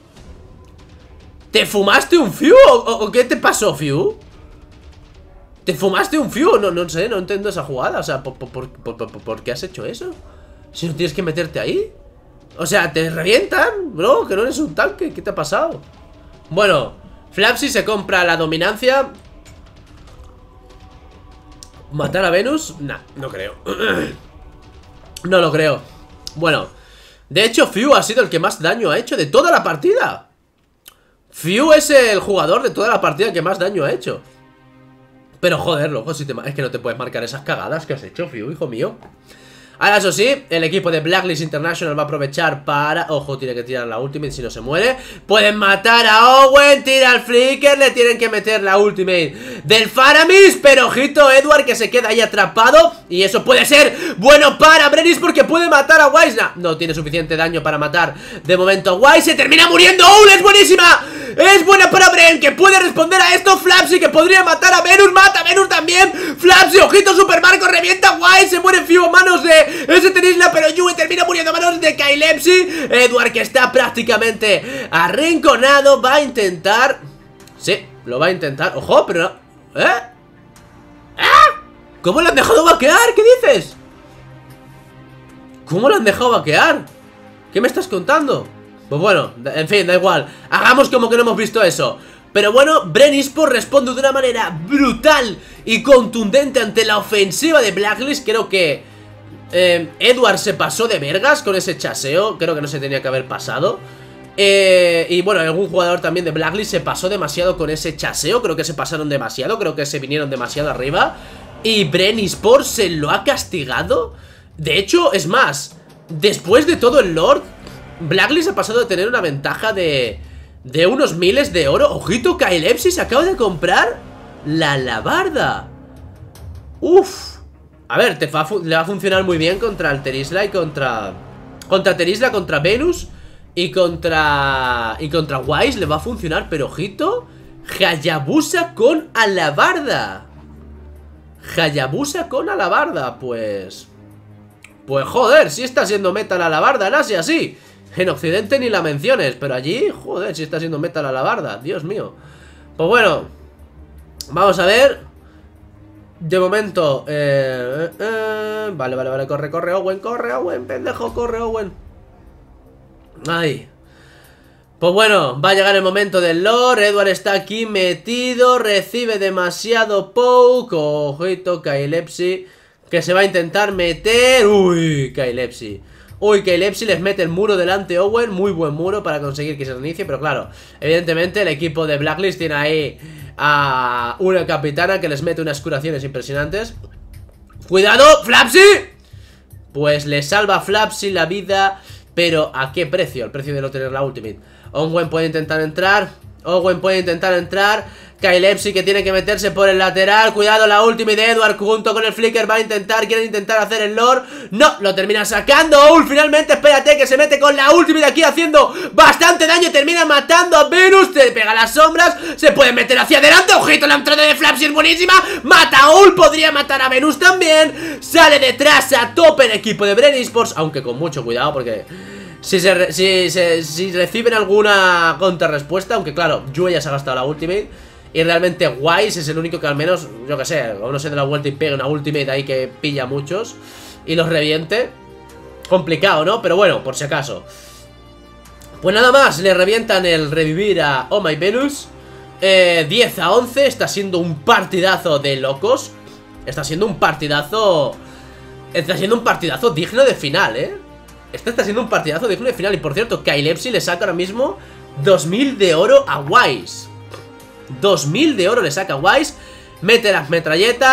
¿Te fumaste un Few o, o, o qué te pasó, Few? ¿Te fumaste un Few? No, no sé, no entiendo esa jugada. O sea, ¿por, por, por, por, ¿por qué has hecho eso? Si no tienes que meterte ahí. O sea, te revientan, bro, que no eres un tanque. ¿Qué te ha pasado? Bueno, Flapsy se compra la dominancia. ¿Matar a Venus? Nah, no creo. No lo creo. Bueno, de hecho Few ha sido el que más daño ha hecho de toda la partida. Few es el jugador de toda la partida que más daño ha hecho. Pero joder, loco, si te es que no te puedes marcar esas cagadas que has hecho, Few, hijo mío. Ahora, eso sí, el equipo de Blacklist International va a aprovechar para... Ojo, tiene que tirar la ultimate si no se muere. Pueden matar a Owen, tira al Flicker, le tienen que meter la ultimate del Faramis. Pero ojito, Edward, que se queda ahí atrapado. Y eso puede ser bueno para Brenis porque puede matar a Wise. No, no tiene suficiente daño para matar de momento a Wise. Se termina muriendo. ¡Oh, es buenísima! Es buena para Bren, que puede responder a esto. Flapsy, que podría matar a Venus. Mata a Venus también. Flapsy, ojito, Super Marco, revienta a Wise. Se muere Few a manos de ese Terisla, pero Yue termina muriendo a manos de Kailepsi. Edward, que está prácticamente arrinconado, va a intentar... Sí, lo va a intentar. Ojo, pero no... ¿Eh? ¿Ah? ¿Cómo le han dejado vaquear? ¿Qué dices? ¿Cómo le han dejado vaquear? ¿Qué me estás contando? Pues bueno, en fin, da igual. Hagamos como que no hemos visto eso. Pero bueno, Bren Esports responde de una manera brutal y contundente ante la ofensiva de Blacklist. Creo que eh, Edward se pasó de vergas con ese chaseo. Creo que no se tenía que haber pasado. eh, Y bueno, algún jugador también de Blacklist se pasó demasiado con ese chaseo. Creo que se pasaron demasiado, creo que se vinieron demasiado arriba. Y Bren Esports se lo ha castigado. De hecho, es más, después de todo el Lord, Blacklist ha pasado de tener una ventaja de... de unos miles de oro. Ojito, Kailepsi se acaba de comprar la alabarda. Uf. A ver, te va le va a funcionar muy bien contra el Terisla y contra... Contra Terisla, contra Venus y contra... Y contra Wise le va a funcionar, pero ojito, Hayabusa con alabarda. Hayabusa con alabarda, pues... Pues joder, si está siendo meta la alabarda en Asia, sí. En Occidente ni la menciones, pero allí, joder, si está siendo meta la alabarda, Dios mío. Pues bueno, vamos a ver. De momento, eh, eh, Vale, vale, vale, corre, corre, Owen, corre, Owen, pendejo, corre, Owen. Ay. Pues bueno, va a llegar el momento del lore. Edward está aquí metido, recibe demasiado poke. Ojito, Kailepsi, que se va a intentar meter. Uy, Kailepsi. Uy, Kailepsi les mete el muro delante Owen. Muy buen muro para conseguir que se reinicie. Pero claro, evidentemente el equipo de Blacklist tiene ahí a una capitana que les mete unas curaciones impresionantes. ¡Cuidado, Flapsy! Pues le salva a Flapsy la vida. Pero ¿a qué precio? El precio de no tener la ultimate. Owen puede intentar entrar. Owen puede intentar entrar. Kailepsi, que tiene que meterse por el lateral. Cuidado, la ultimate de Edward junto con el Flicker va a intentar, quieren intentar hacer el lore. No, lo termina sacando. Owl finalmente, espérate, que se mete con la ultimate aquí haciendo bastante daño. Termina matando a Venus, te pega las sombras. Se puede meter hacia adelante. Ojito, la entrada de Flapsy es buenísima. Mata a Owl, podría matar a Venus también. Sale detrás a tope el equipo de Bren Esports, aunque con mucho cuidado porque... Si, se, si, si, si reciben alguna contrarrespuesta, aunque claro, Yue ya se ha gastado la ultimate. Y realmente Wise es el único que al menos, yo que sé, o no se dé la vuelta y pegue una ultimate ahí que pilla a muchos y los reviente. Complicado, ¿no? Pero bueno, por si acaso. Pues nada más, le revientan el revivir a Oh My Venus. eh, diez a once, está siendo un partidazo de locos. Está siendo un partidazo... Está siendo un partidazo digno de final, ¿eh? Este está siendo un partidazo digno de final. Y por cierto, Kailepsi le saca ahora mismo dos mil de oro a Wise. dos mil de oro le saca Wise. Mete las metralletas.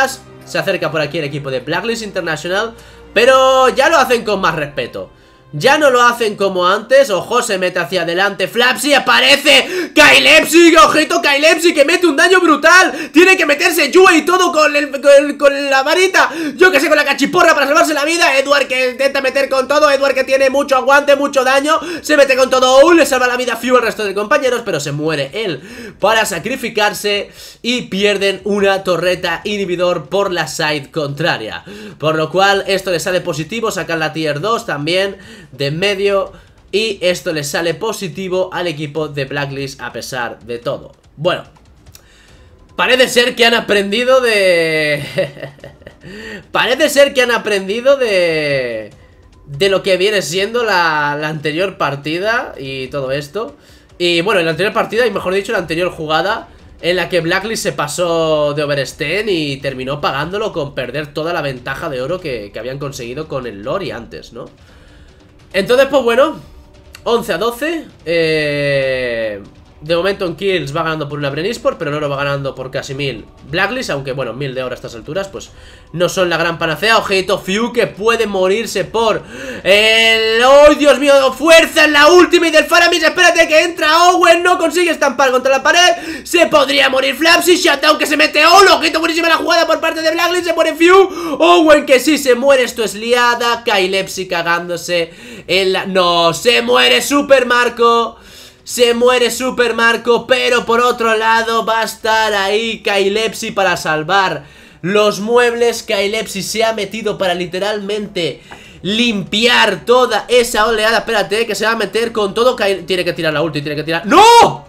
Se acerca por aquí el equipo de Blacklist International, pero ya lo hacen con más respeto. Ya no lo hacen como antes. Ojo, se mete hacia adelante Flapsy, aparece Kailepsi, ojito Kailepsi, que mete un daño brutal. Tiene que meterse Yue y todo con, el, con, el, con la varita, yo que sé, con la cachiporra para salvarse la vida. Edward que intenta meter con todo, Edward que tiene mucho aguante, mucho daño, se mete con todo. Owl le salva la vida a Few al resto de compañeros, pero se muere él para sacrificarse y pierden una torreta inhibidor por la side contraria. Por lo cual esto le sale positivo, sacan la tier dos también de en medio, y esto le sale positivo al equipo de Blacklist a pesar de todo. Bueno, parece ser que han aprendido de... parece ser que han aprendido de... de lo que viene siendo la, la anterior partida y todo esto. Y bueno, en la anterior partida, y mejor dicho, la anterior jugada, en la que Blacklist se pasó de overextend y terminó pagándolo con perder toda la ventaja de oro que, que habían conseguido con el Lori antes, ¿no? Entonces, pues bueno, once a doce. eh, De momento en kills va ganando por una Bren Esport, pero no lo va ganando por casi mil Blacklist, aunque bueno, mil de oro a estas alturas pues no son la gran panacea. Ojito Few que puede morirse por el... ¡Oh, Dios mío! Fuerza en la última y del Faramis. Espérate que entra Owen, no consigue estampar contra la pared. Se podría morir Flapsy, Shutdown que se mete. ¡Oh, ojito! Buenísima la jugada por parte de Blacklist. Se muere Few. Owen que sí se muere, esto es liada. Kailepsi cagándose en la... No, se muere Super Marco. Se muere Super Marco, pero por otro lado va a estar ahí Kailepsi para salvar los muebles. Kailepsi se ha metido para literalmente limpiar toda esa oleada. Espérate, que se va a meter con todo. Tiene que tirar la ulti, tiene que tirar... ¡No!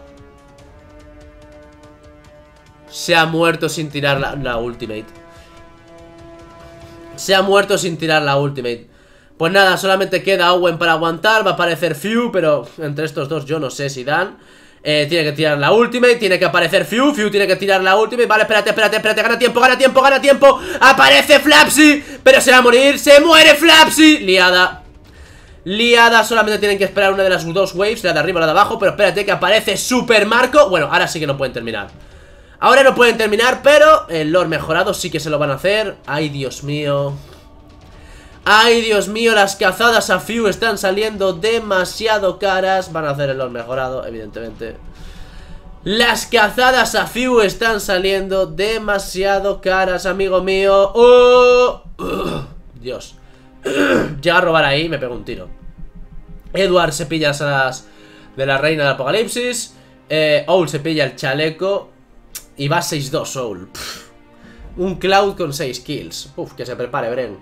Se ha muerto sin tirar la, la ultimate. Se ha muerto sin tirar la ultimate. Pues nada, solamente queda Owen para aguantar. Va a aparecer Few, pero entre estos dos yo no sé si dan. eh, Tiene que tirar la ultimate, tiene que aparecer Few. Few tiene que tirar la ultimate. Vale, espérate, espérate, espérate, gana tiempo, gana tiempo, gana tiempo. Aparece Flapsy, pero se va a morir. Se muere Flapsy, liada. Liada, solamente tienen que esperar una de las dos waves, la de arriba o la de abajo. Pero espérate que aparece Super Marco. Bueno, ahora sí que no pueden terminar. Ahora no pueden terminar, pero el lore mejorado sí que se lo van a hacer. Ay, Dios mío. Ay, Dios mío, las cazadas a Few están saliendo demasiado caras. Van a hacer el lore mejorado, evidentemente. Las cazadas a Few están saliendo demasiado caras, amigo mío. ¡Oh! Dios. Llega a robar ahí y me pego un tiro. Edward se pilla esas de la reina del apocalipsis. eh, Owl se pilla el chaleco. Y va seis dos Owl. Pff. Un Cloud con seis kills. Uf, que se prepare, Bren.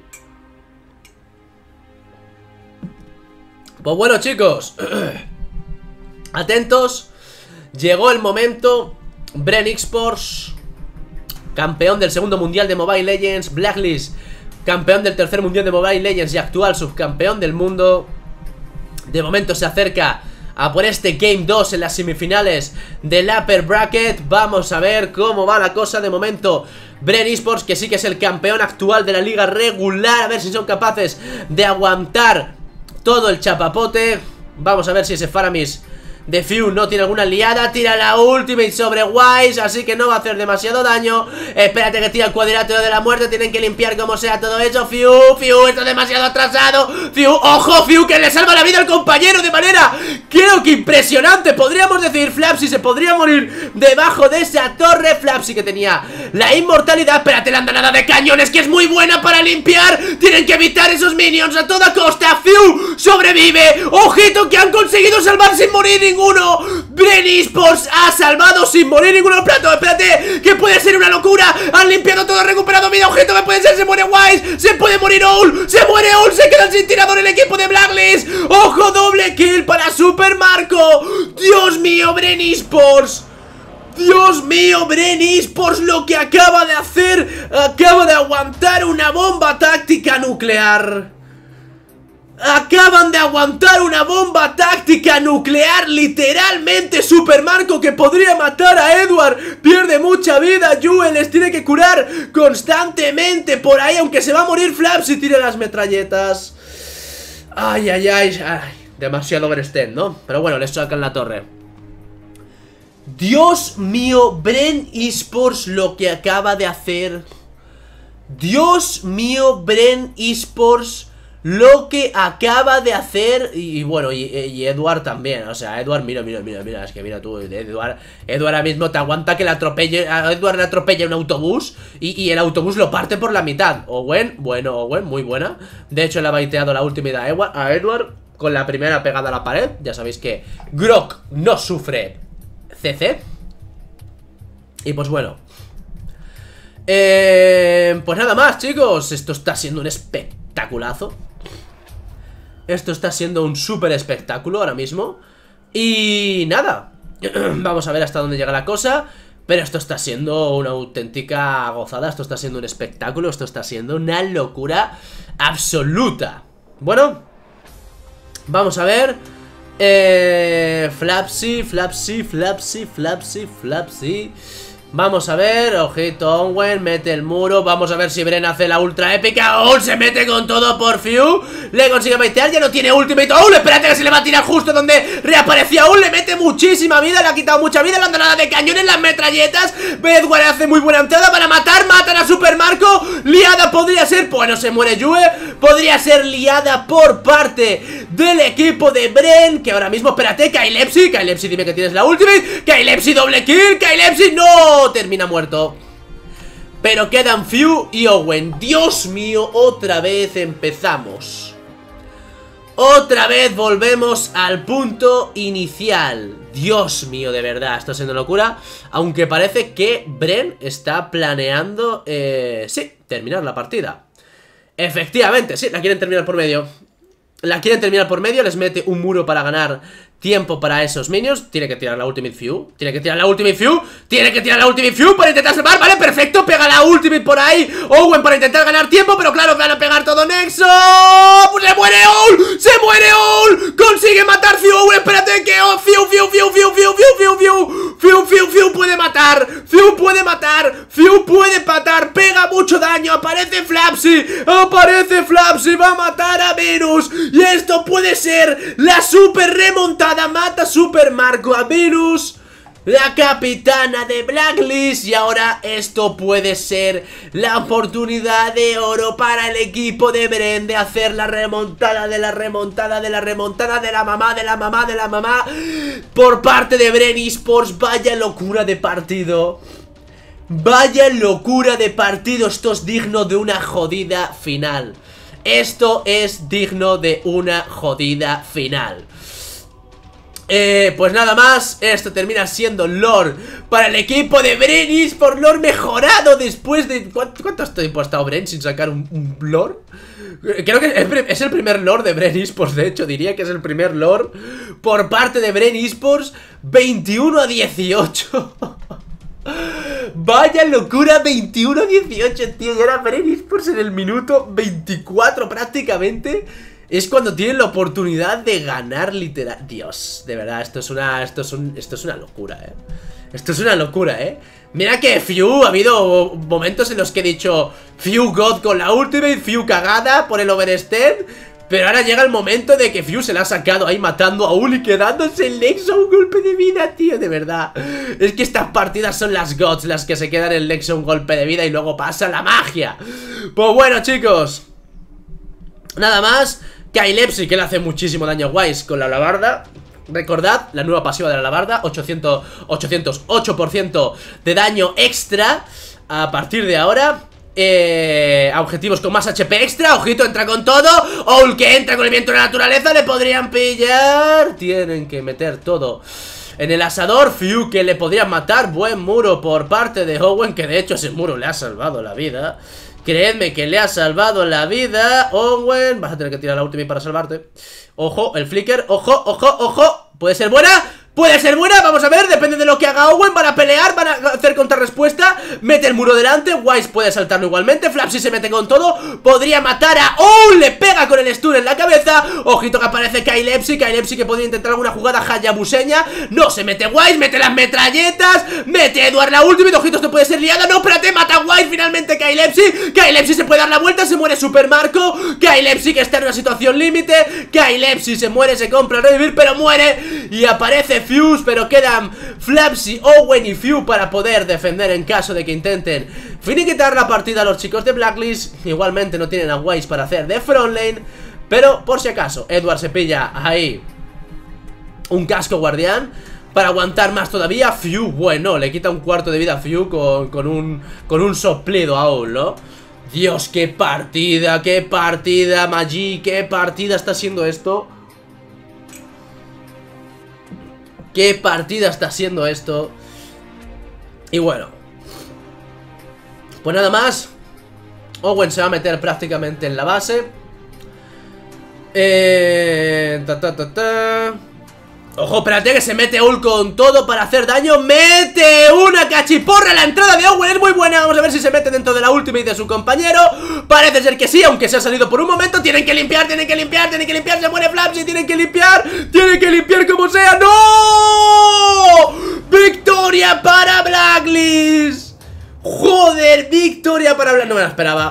Pues bueno, chicos, atentos. Llegó el momento. Bren Esports, campeón del segundo mundial de Mobile Legends. Blacklist, campeón del tercer mundial de Mobile Legends y actual subcampeón del mundo. De momento se acerca a por este Game dos en las semifinales del Upper Bracket. Vamos a ver cómo va la cosa. De momento Bren Esports, que sí que es el campeón actual de la liga regular. A ver si son capaces de aguantar todo el chapapote. Vamos a ver si ese Faramis de Few no tiene alguna liada. Tira la ultimate sobre Wise, así que no va a hacer demasiado daño. Espérate que tira el cuadrilátero de la muerte. Tienen que limpiar como sea todo eso. Few, Few está demasiado atrasado. Few, ojo, Few que le salva la vida al compañero de manera, creo que impresionante. Podríamos decir, Flapsy se podría morir debajo de esa torre. Flapsy que tenía la inmortalidad. Espérate, la andanada de cañones que es muy buena para limpiar. Tienen que evitar esos minions a toda costa. Few sobrevive. Ojito que han conseguido salvar sin morir ninguno. Bren Esports ha salvado sin morir ninguno de los platos. Espérate, que puede ser una locura. Han limpiado todo, recuperado vida. Ojito que puede ser, se muere Wise. Se puede morir Owl, se muere Owl. Se quedan sin tirador el equipo de Blacklist. Ojo, doble kill para Super Marco. Dios mío, Bren Esports. Dios mío, Bren Esports lo que acaba de hacer. Acaba de aguantar una bomba táctica nuclear. Acaban de aguantar una bomba táctica nuclear. Literalmente Super Marco que podría matar a Edward. Pierde mucha vida. Yue les tiene que curar constantemente por ahí, aunque se va a morir Flaps y tira las metralletas. Ay, ay, ay, ay. Demasiado overextend, ¿no? Pero bueno, les sacan la torre. Dios mío, Bren Esports lo que acaba de hacer. Dios mío, Bren Esports, lo que acaba de hacer. Y, y bueno, y, y Edward también. O sea, Edward, mira, mira, mira, mira. Es que mira tú, Edward, Edward ahora mismo te aguanta que le atropelle. A Edward le atropella un autobús y, y el autobús lo parte por la mitad. Owen, bueno, Owen, muy buena. De hecho, le ha baiteado la última a Edward, a Edward con la primera pegada a la pared. Ya sabéis que Grok no sufre C C. Y pues bueno, eh, pues nada más, chicos. Esto está siendo un espectaculazo. Esto está siendo un súper espectáculo ahora mismo. Y nada, vamos a ver hasta dónde llega la cosa. Pero esto está siendo una auténtica gozada. Esto está siendo un espectáculo. Esto está siendo una locura absoluta. Bueno, vamos a ver. Eh, Flapsy, Flapsy, Flapsy, Flapsy, Flapsy. Vamos a ver, ojito Owen, mete el muro. Vamos a ver si Bren hace la ultra épica. ¡Oh! Se mete con todo por Few. Le consigue baitear, ya no tiene ultimate. ¡Oh! Espérate que se le va a tirar justo donde reaparecía aún. Le mete muchísima vida, le ha quitado mucha vida. La andonada de cañones, las metralletas. Edward hace muy buena entrada para matar. Matan a Super Marco. Liada podría ser, bueno, se muere Yue. Podría ser liada por parte del equipo de Bren, que ahora mismo, espérate, Kailepsi. Kailepsi, dime que tienes la ultimate. Kailepsi, doble kill. Kailepsi, no. Termina muerto. Pero quedan Few y Owen. Dios mío, otra vez empezamos. Otra vez volvemos al punto inicial. Dios mío, de verdad, está siendo locura. Aunque parece que Bren está planeando, eh, sí, terminar la partida. Efectivamente, sí, la quieren terminar por medio. La quieren terminar por medio, les mete un muro para ganar tiempo para esos minions. Tiene que tirar la ultimate Few. Tiene que tirar la ultimate Few. Tiene que tirar la ultimate Few para intentar salvar. Vale, perfecto, pega la ultimate por ahí Owen para intentar ganar tiempo, pero claro, van a pegar todo Nexo. Pues se muere Owl. Se muere Owl. Consigue matar Few. Owen, espérate que oh, Few, Few, Few, Few, Few, Few, Few, Few, Few, Few, Few puede matar. Few puede matar. Few puede matar. Pega mucho daño. Aparece Flapsy. Aparece Flapsy. Va a matar a Venus. Y esto puede ser la super remontada. Mata Super Marco a Venus, la capitana de Blacklist. Y ahora esto puede ser la oportunidad de oro para el equipo de Bren de hacer la remontada de la remontada de la remontada de la mamá, de la mamá, de la mamá por parte de Bren Esports. Vaya locura de partido. Vaya locura de partido. Esto es digno de una jodida final. Esto es digno de una jodida final. Eh, pues nada más, esto termina siendo lore para el equipo de Bren Esports, lore mejorado después de... ¿Cuánto, cuánto tiempo ha estado Bren sin sacar un, un lore? Creo que es el primer lore de Bren Esports, de hecho diría que es el primer lore por parte de Bren Esports. Veintiuno a dieciocho. Vaya locura, veintiuno a dieciocho, tío. Y ahora Bren Esports en el minuto veinticuatro prácticamente es cuando tienen la oportunidad de ganar literal. Dios, de verdad, esto es una, esto es un, esto es una locura, eh. Esto es una locura, eh. Mira que Few, ha habido momentos en los que he dicho Few God con la ultimate, Few cagada por el overextend. Pero ahora llega el momento de que Few se la ha sacado ahí matando a Uli, quedándose el Nexo un golpe de vida, tío, de verdad. Es que estas partidas son las gods, las que se quedan en el Nexo un golpe de vida y luego pasa la magia. Pues bueno, chicos, nada más. Kailepsi, que le hace muchísimo daño a Wise con la alabarda. Recordad, la nueva pasiva de la alabarda, ochocientos, ochocientos ocho por ciento de daño extra a partir de ahora. Eh, objetivos con más H P extra. Ojito, entra con todo. Owl que entra con el viento de la naturaleza. Le podrían pillar. Tienen que meter todo en el asador. Few que le podrían matar. Buen muro por parte de Owen, que de hecho ese muro le ha salvado la vida. Creedme que le ha salvado la vida. Owen, vas a tener que tirar la ultimate para salvarte. Ojo, el flicker, ojo, ojo, ojo. ¿Puede ser buena? Puede ser buena, vamos a ver, depende de lo que haga Owen. Van a pelear, van a hacer contrarrespuesta. Mete el muro delante, Wise puede saltarlo igualmente. Flapsy se mete con todo, podría matar a... ¡Oh! Le pega con el stun en la cabeza. Ojito que aparece Kailepsi, Kailepsi que podría intentar alguna jugada hayabuseña. No, se mete Wise, mete las metralletas. Mete Edward la ultimate, ojito, esto puede ser liada. No, espérate, mata a Wise finalmente Kailepsi. Kailepsi se puede dar la vuelta, se muere Super Marco. Kailepsi que está en una situación límite. Kailepsi se muere, se compra revivir, pero muere. Y aparece Fuse, pero quedan Flapsy, Owen y Few para poder defender en caso de que intenten finiquitar la partida a los chicos de Blacklist. Igualmente no tienen a Wise para hacer de frontlane, pero por si acaso Edward se pilla ahí un casco guardián para aguantar más todavía. Few, bueno, le quita un cuarto de vida a Few con, con un con un soplido aún, ¿no? Dios, qué partida, qué partida, Magi, qué partida está siendo esto. Qué partida está siendo esto. Y bueno, pues nada más. Owen se va a meter prácticamente en la base. Eh... Ta, ta, ta, ta. Ojo, espérate que se mete Ult con todo para hacer daño. ¡Mete una cachiporra! La entrada de Owen es muy buena. Vamos a ver si se mete dentro de la ultimate de su compañero. Parece ser que sí, aunque se ha salido por un momento. Tienen que limpiar, tienen que limpiar, tienen que limpiar. Se muere Flapsy, tienen que limpiar. Tienen que limpiar como sea. ¡No! ¡Victoria para Blacklist! Joder, victoria para Blacklist. No me la esperaba.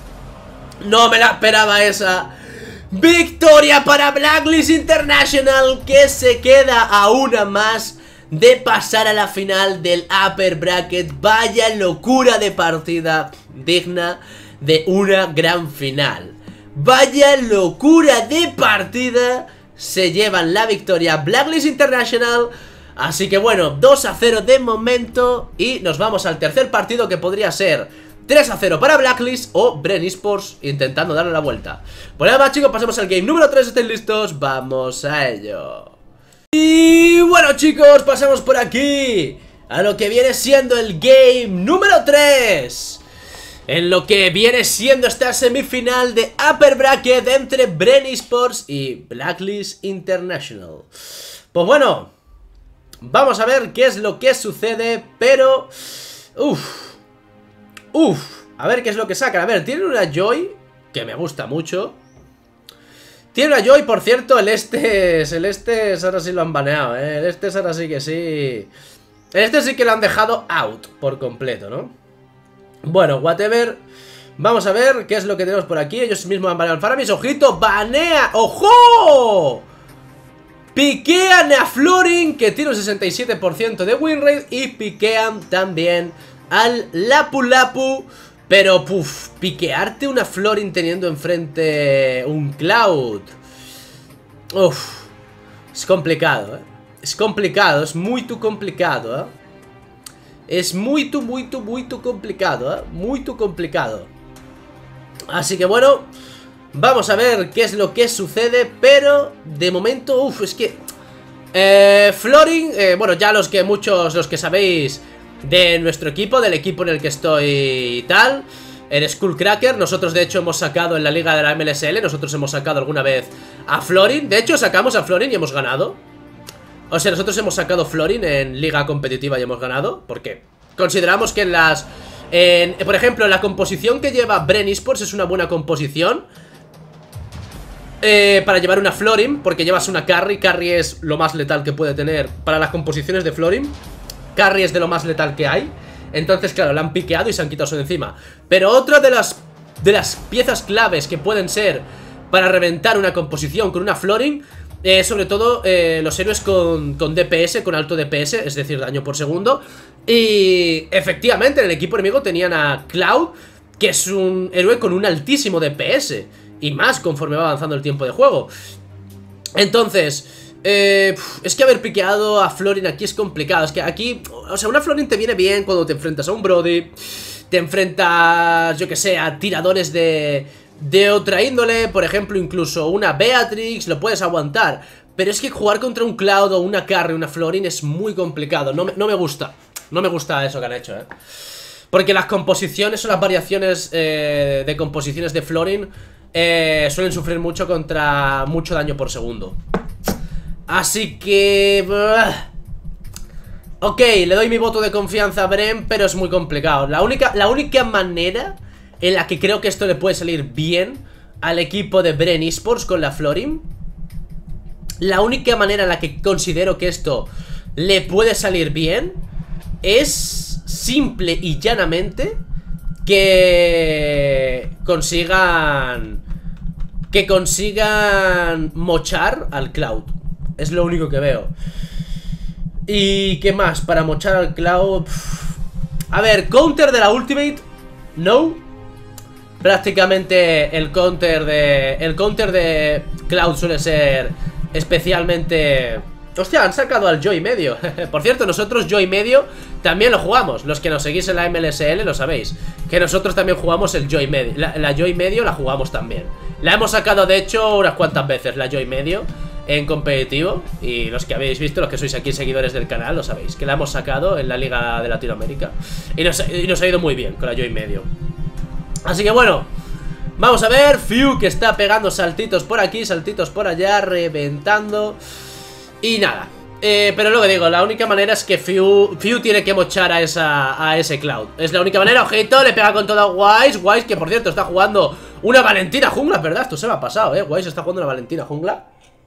No me la esperaba esa. Victoria para Blacklist International, que se queda a una más de pasar a la final del Upper Bracket. Vaya locura de partida, digna de una gran final. Vaya locura de partida. Se llevan la victoria Blacklist International. Así que bueno, dos a cero de momento. Y nos vamos al tercer partido, que podría ser tres a cero para Blacklist o Bren Esports intentando darle la vuelta. Pues nada más, chicos, pasemos al game número tres. ¿Estáis listos? Vamos a ello. Y bueno, chicos, pasamos por aquí a lo que viene siendo el game número tres, en lo que viene siendo esta semifinal de Upper Bracket entre Bren Esports y Blacklist International. Pues bueno, vamos a ver qué es lo que sucede, pero... Uff. Uf, a ver qué es lo que sacan. A ver, tienen una Joy que me gusta mucho. Tiene una Joy, por cierto, el este El este ahora sí lo han baneado, ¿eh? El este ahora sí que sí. El este sí que lo han dejado out por completo, ¿no? Bueno, whatever. Vamos a ver qué es lo que tenemos por aquí. Ellos mismos han baneado al Faramis. ¡Ojito! ¡Banea! ¡Ojo! Piquean a Florin, que tiene un sesenta y siete por ciento de win rate. Y piquean también al Lapu Lapu. Pero, puf, piquearte una Florin teniendo enfrente un Cloud. Uf, es complicado, ¿eh? Es complicado, es muy tu complicado, ¿eh? Es muy tu, muy tu, muy tu complicado, ¿eh? Muy tu complicado. Así que bueno, vamos a ver qué es lo que sucede. Pero, de momento, uf, es que eh, Florin, eh, bueno, ya los que muchos, los que sabéis de nuestro equipo, del equipo en el que estoy y tal, en Skullcracker, nosotros de hecho hemos sacado en la liga de la M L S L, nosotros hemos sacado alguna vez a Florin. De hecho sacamos a Florin y hemos ganado. O sea, nosotros hemos sacado Florin en liga competitiva y hemos ganado, porque consideramos que en las... En, por ejemplo, la composición que lleva Bren Esports es una buena composición eh, para llevar una Florin, porque llevas una Carry. Carry es lo más letal que puede tener para las composiciones de Florin. Carry es de lo más letal que hay. Entonces, claro, la han piqueado y se han quitado eso de encima. Pero otra de las, de las piezas claves que pueden ser para reventar una composición con una Florin, eh, sobre todo eh, los héroes con, con D P S, con alto D P S, es decir, daño por segundo. Y efectivamente en el equipo enemigo tenían a Cloud, que es un héroe con un altísimo D P S, y más conforme va avanzando el tiempo de juego. Entonces... Eh, es que haber piqueado a Florin aquí es complicado. Es que aquí, o sea, una Florin te viene bien cuando te enfrentas a un Brody, te enfrentas, yo que sé, a tiradores de, de otra índole. Por ejemplo, incluso una Beatrix, lo puedes aguantar. Pero es que jugar contra un Cloud o una Carry, una Florin, es muy complicado. No me, no me gusta, no me gusta eso que han hecho, eh. Porque las composiciones o las variaciones eh, de composiciones de Florin eh, suelen sufrir mucho contra mucho daño por segundo. Así que... Ok, le doy mi voto de confianza a Bren, pero es muy complicado. La única, la única manera en la que creo que esto le puede salir bien al equipo de Bren Esports con la Florin, la única manera en la que considero que esto le puede salir bien es simple y llanamente que consigan... Que consigan mochar al Cloud. Es lo único que veo. ¿Y qué más? Para mochar al Cloud... A ver, counter de la ultimate No. Prácticamente el counter de... El counter de Cloud suele ser especialmente... Hostia, han sacado al Joy medio. Por cierto, nosotros Joy medio también lo jugamos. Los que nos seguís en la M L S L lo sabéis, que nosotros también jugamos el Joy medio. La, la Joy medio la jugamos también. La hemos sacado de hecho unas cuantas veces, la Joy medio, en competitivo. Y los que habéis visto, los que sois aquí seguidores del canal, lo sabéis, que la hemos sacado en la Liga de Latinoamérica. Y nos, y nos ha ido muy bien con la Joy medio. Así que bueno, vamos a ver. Fiu que está pegando saltitos por aquí, saltitos por allá, reventando. Y nada, eh, pero lo que digo, la única manera es que Fiu, Fiu tiene que mochar a, esa, a ese Cloud. Es la única manera. Ojito, le pega con todo a Wise. Wise que por cierto está jugando una Valentina jungla, ¿verdad? Esto se me ha pasado, eh Wise está jugando una Valentina jungla.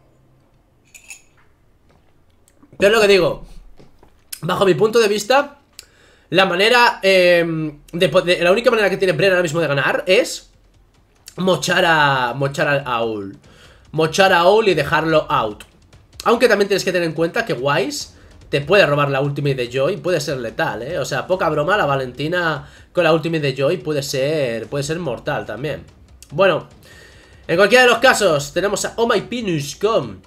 Pero lo que digo, bajo mi punto de vista, la manera eh, de, de, la única manera que tiene Bren ahora mismo de ganar es mochar a Mochar a Aul. Mochar a Aul y dejarlo out. Aunque también tienes que tener en cuenta que Wise te puede robar la ultimate de Joy. Puede ser letal, eh, o sea, poca broma. La Valentina con la ultimate de Joy puede ser, puede ser mortal también. Bueno, en cualquiera de los casos tenemos a Oh My Pinus con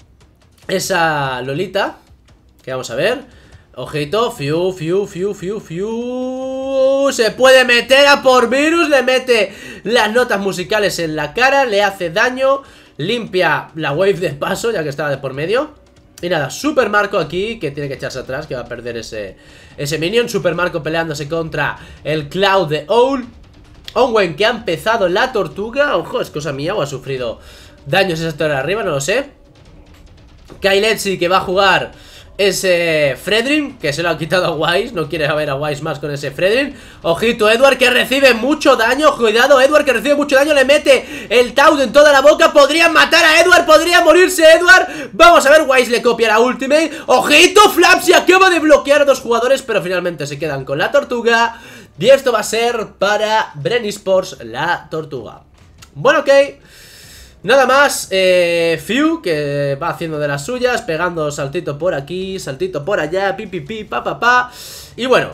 esa Lolita, que vamos a ver. Ojito, Fiu, Fiu, Fiu, Fiu, Fiu. Se puede meter a por Virus. Le mete las notas musicales en la cara, le hace daño, limpia la wave de paso, ya que estaba de por medio. Y nada, Super Marco aquí, que tiene que echarse atrás, que va a perder ese, ese minion. Super Marco peleándose contra el Cloud de Owl. Owen que ha empezado la tortuga. Ojo, es cosa mía o ha sufrido daños esa torre arriba, no lo sé. Kailetsi que va a jugar ese Fredrin, que se lo ha quitado a Wise. No quiere ver a Wise más con ese Fredrin. Ojito, Edward que recibe mucho daño. Cuidado, Edward que recibe mucho daño. Le mete el Taunt en toda la boca. Podrían matar a Edward, podría morirse Edward. Vamos a ver, Wise le copia la ultimate. Ojito, Flapsy acaba de bloquear a dos jugadores, pero finalmente se quedan con la tortuga. Y esto va a ser para Bren Esports, la tortuga. Bueno, ok. Nada más, eh, Fiu que va haciendo de las suyas, pegando saltito por aquí, saltito por allá, pi pi pi, pa pa pa. Y bueno,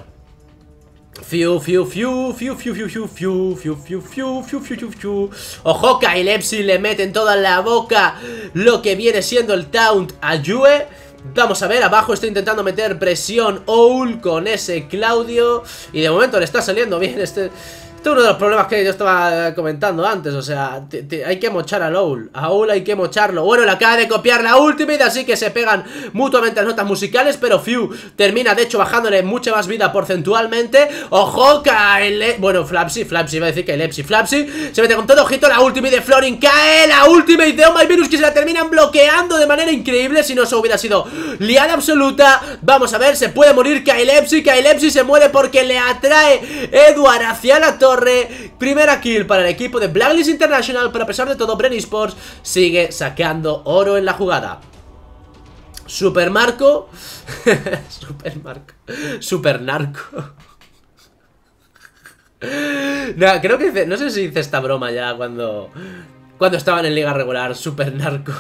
Fiu, Fiu, Fiu, Fiu, Fiu, Fiu, Fiu, Fiu, Fiu, Fiu, Fiu, Fiu, Fiu, Fiu, Fiu. Ojo, Kailepsi le mete en toda la boca lo que viene siendo el taunt a Yue. Vamos a ver, abajo está intentando meter presión Owl con ese Claudio. Y de momento le está saliendo bien este... Este es uno de los problemas que yo estaba comentando antes. O sea, te, te, hay que mochar a Owl. A Owl hay que mocharlo. Bueno, le acaba de copiar la ultimate, así que se pegan mutuamente las notas musicales. Pero Fiu termina de hecho bajándole mucha más vida porcentualmente. Ojo, cae. Bueno, Flapsy, Flapsy, iba a decir que Lepsy, Flapsy se mete con todo, ojito, la ultimate de Florin. Cae la ultimate de Oh My Virus, que se la terminan bloqueando de manera increíble. Si no, eso hubiera sido liada absoluta. Vamos a ver, se puede morir Kailepsi. Kailepsi se muere porque le atrae Edward hacia la torre. Primera kill para el equipo de Blacklist International. Pero a pesar de todo, Bren Esports sigue sacando oro en la jugada. Super Marco. Super Marco. Super Narco. No, creo que no sé si hice esta broma ya cuando Cuando estaban en liga regular. Super Narco.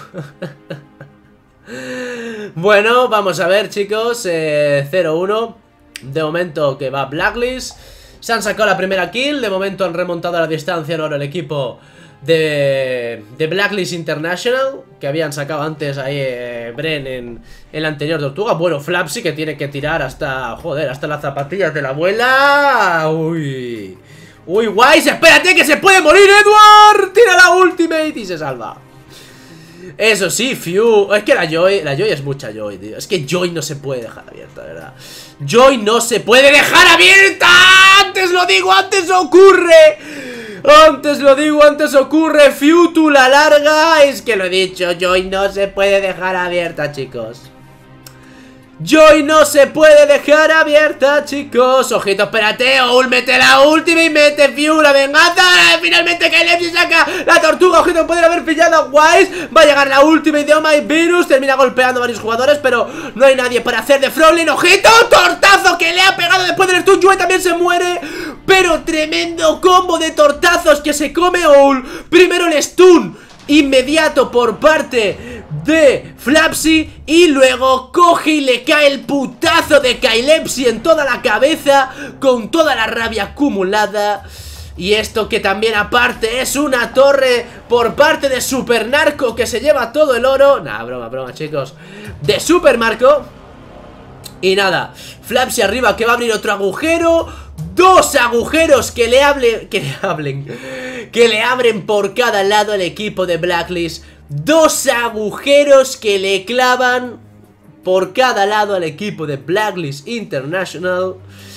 Bueno, vamos a ver, chicos, eh, cero uno. De momento que va Blacklist. Se han sacado la primera kill. De momento han remontado a la distancia en oro el equipo de, de Blacklist International, que habían sacado antes ahí eh, Bren en, en la anterior tortuga. Bueno, Flapsy que tiene que tirar hasta... Joder, hasta las zapatillas de la abuela. Uy. Uy, Wise, espérate que se puede morir Edward. Tira la ultimate y se salva. Eso sí, Fiu. Es que la Joy, la Joy es mucha Joy, tío. Es que Joy no se puede dejar abierta, ¿verdad? Joy no se puede dejar abierta. Antes lo digo, antes ocurre. Antes lo digo, antes ocurre. Fiu, tú la larga. Es que lo he dicho, Joy no se puede dejar abierta, chicos. Joy no se puede dejar abierta, chicos. Ojito, espérate. Owl mete la última y mete Fiu la venganza. Finalmente Kailepsi saca la tortuga. Ojito, puede haber pillado a Wise. Va a llegar la última y de Oh My Virus. Termina golpeando a varios jugadores, pero no hay nadie para hacer de Frolin. Ojito, tortazo que le ha pegado después del stun. Yue también se muere. Pero tremendo combo de tortazos que se come Owl. Primero el stun inmediato por parte de Flapsy y luego coge y le cae el putazo de Kailepsi en toda la cabeza con toda la rabia acumulada. Y esto que también aparte es una torre por parte de Super Narco, que se lleva todo el oro. Nah, broma, broma, chicos. De Super Marco. Y nada, Flapsy arriba, que va a abrir otro agujero. Dos agujeros que le hablen, que le hablen, que le abren por cada lado al equipo de Blacklist. Dos agujeros que le clavan por cada lado al equipo de Blacklist International.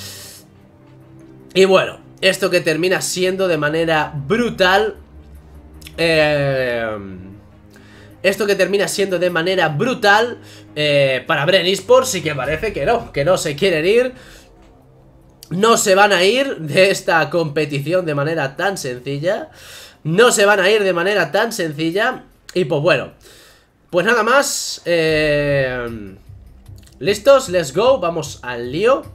Y bueno, esto que termina siendo de manera brutal. Eh... Esto que termina siendo de manera brutal eh, para Bren Esports, y que parece que no, que no se quieren ir. No se van a ir de esta competición de manera tan sencilla. No se van a ir de manera tan sencilla. Y pues bueno, pues nada más. eh, ¿Listos? Let's go, vamos al lío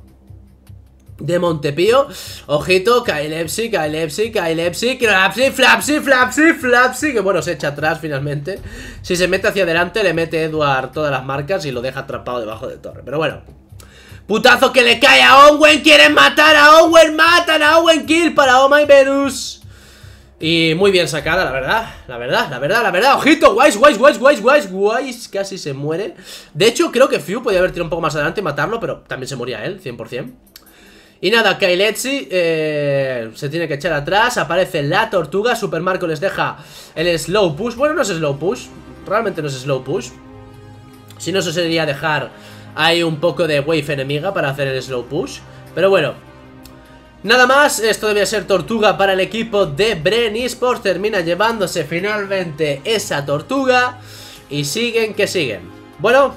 de Montepío. Ojito, Kailepsi, Kailepsi, Kailepsi, Flapsy, Flapsy, Flapsy, Flapsy. Que bueno, se echa atrás finalmente. Si se mete hacia adelante, le mete Edward todas las marcas y lo deja atrapado debajo de torre. Pero bueno, putazo que le cae a Owen. Quieren matar a Owen, matan a Owen. Kill para Oh My Venus. Y muy bien sacada, la verdad. La verdad, la verdad, la verdad. Ojito, Wise, Wise, Wise, Wise, Wise, Wise. Casi se muere. De hecho, creo que Few podía haber tirado un poco más adelante y matarlo, pero también se moría él, cien por cien. Y nada, Kailetsi eh, se tiene que echar atrás. Aparece la tortuga. Super Marco les deja el slow push. Bueno, no es slow push. Realmente no es slow push. Si no, eso sería dejar ahí un poco de wave enemiga para hacer el slow push. Pero bueno, nada más. Esto debía ser tortuga para el equipo de Bren Esports. Termina llevándose finalmente esa tortuga. Y siguen que siguen. Bueno,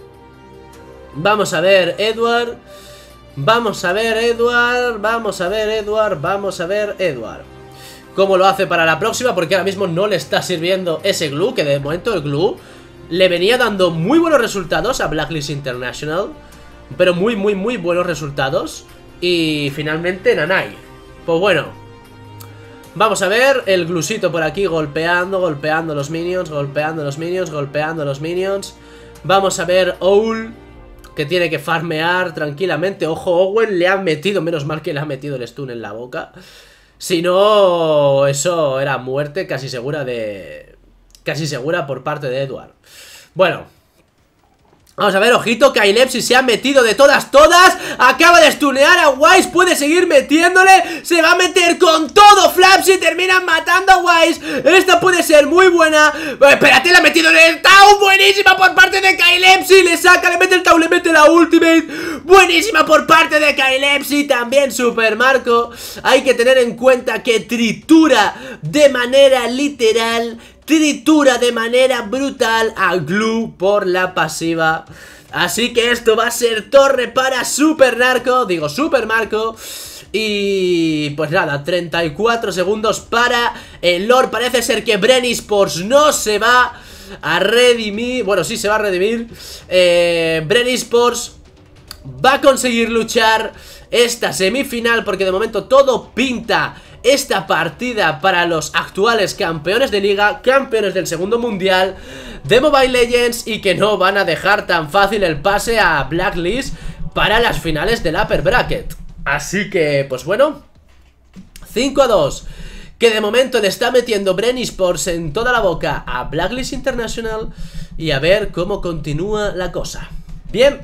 vamos a ver Edward. Vamos a ver Edward, vamos a ver Edward, vamos a ver Edward cómo lo hace para la próxima, porque ahora mismo no le está sirviendo ese glue, que de momento el glue le venía dando muy buenos resultados a Blacklist International, pero muy muy muy buenos resultados. Y finalmente Nanai. Pues bueno, vamos a ver el glusito por aquí golpeando, golpeando los minions, golpeando los minions, golpeando los minions. Vamos a ver Owl, que tiene que farmear tranquilamente. Ojo, Owen le ha metido, menos mal que le ha metido el stun en la boca. Si no, eso era muerte casi segura de... Casi segura por parte de Edward. Bueno, vamos a ver, ojito, Kailepsi se ha metido de todas, todas. Acaba de stunear a Wise, puede seguir metiéndole. Se va a meter con todo Flapsy, terminan matando a Wise. Esta puede ser muy buena. Bueno, espérate, le ha metido en el Tau. Buenísima por parte de Kailepsi. Le saca, le mete el Tau, le mete la ultimate. Buenísima por parte de Kailepsi. También Super Marco. Hay que tener en cuenta que tritura de manera literal, tritura de manera brutal a Glue por la pasiva. Así que esto va a ser torre para Super Narco, digo Super Marco. Y pues nada, treinta y cuatro segundos para el Lord. Parece ser que Bren Esports no se va a redimir. Bueno, sí se va a redimir. eh, Bren Esports va a conseguir luchar esta semifinal, porque de momento todo pinta esta partida para los actuales campeones de liga, campeones del segundo mundial de Mobile Legends, y que no van a dejar tan fácil el pase a Blacklist para las finales del Upper Bracket. Así que, pues bueno, cinco a dos, que de momento le está metiendo Bren Esports en toda la boca a Blacklist International. Y a ver cómo continúa la cosa. Bien,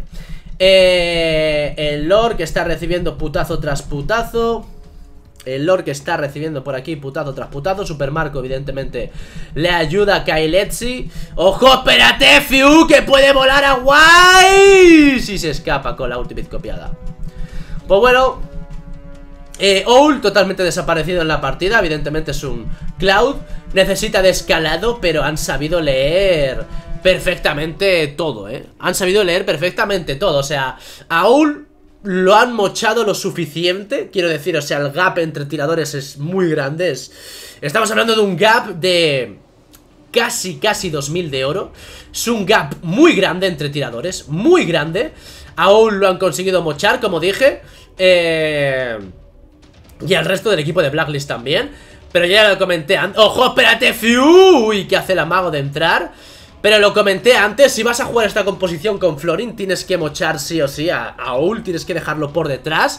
eh, el Lord que está recibiendo putazo tras putazo. El Lord que está recibiendo por aquí putazo tras putazo. Super Marco evidentemente le ayuda a Kailetsi. ¡Ojo, espérate, Fiu, que puede volar a Wise! Y se escapa con la ultimate copiada. Pues bueno, eh, Owl totalmente desaparecido en la partida. Evidentemente es un Cloud. Necesita de escalado, pero han sabido leer perfectamente todo, ¿eh? Han sabido leer perfectamente todo. O sea, a Owl lo han mochado lo suficiente, quiero decir, o sea, el gap entre tiradores es muy grande. es, Estamos hablando de un gap de casi, casi dos mil de oro. Es un gap muy grande entre tiradores, muy grande. Aún lo han conseguido mochar, como dije, eh, y al resto del equipo de Blacklist también. Pero ya lo comenté antes. ¡Ojo, espérate, Fiu! Uy, que hace el amago de entrar. Pero lo comenté antes, si vas a jugar esta composición con Florin, tienes que mochar sí o sí a Aul, tienes que dejarlo por detrás.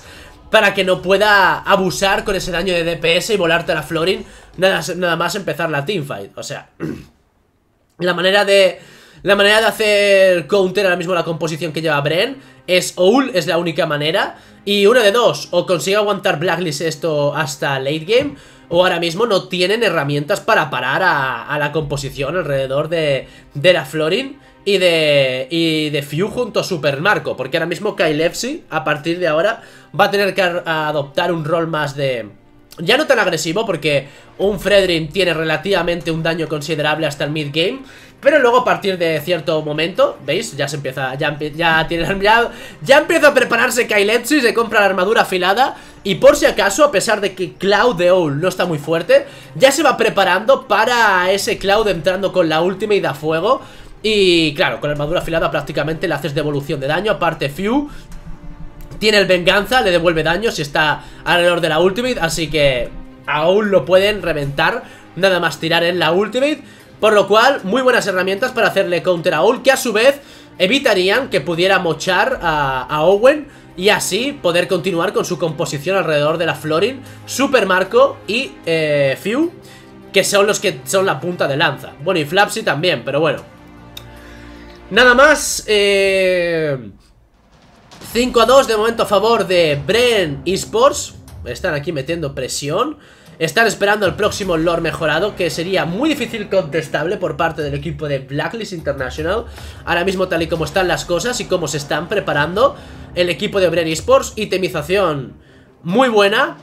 para que no pueda abusar con ese daño de D P S y volarte a la Florin nada, nada más empezar la teamfight. O sea, la manera de... La manera de hacer counter ahora mismo la composición que lleva Bren es Owl, es la única manera. Y una de dos, o consigue aguantar Blacklist esto hasta late game, o ahora mismo no tienen herramientas para parar a, a la composición alrededor de, de la Florin y de, y de Few junto a Super Marco. Porque ahora mismo Kailefsi, a partir de ahora, va a tener que a, adoptar un rol más de... Ya no tan agresivo, porque un Fredrin tiene relativamente un daño considerable hasta el mid game, pero luego a partir de cierto momento, ¿veis? Ya se empieza, ya, ya, tiene, ya, ya empieza a prepararse Kailefsi, se compra la armadura afilada. Y por si acaso, a pesar de que Cloud de Owl no está muy fuerte, ya se va preparando para ese Cloud entrando con la ultimate a fuego. Y claro, con la armadura afilada prácticamente le haces devolución de daño. Aparte Few tiene el venganza, le devuelve daño si está alrededor de la ultimate, así que aún lo pueden reventar nada más tirar en la ultimate. Por lo cual, muy buenas herramientas para hacerle counter a Owl, que a su vez evitarían que pudiera mochar a, a Owen y así poder continuar con su composición alrededor de la Florin, Super Marco y eh, Few, que son los que son la punta de lanza. Bueno, y Flapsy también, pero bueno. Nada más, eh... cinco a dos de momento a favor de Bren Esports. Están aquí metiendo presión. Están esperando el próximo lore mejorado, que sería muy difícil contestable por parte del equipo de Blacklist International. Ahora mismo tal y como están las cosas y cómo se están preparando el equipo de Bren Esports. Itemización muy buena.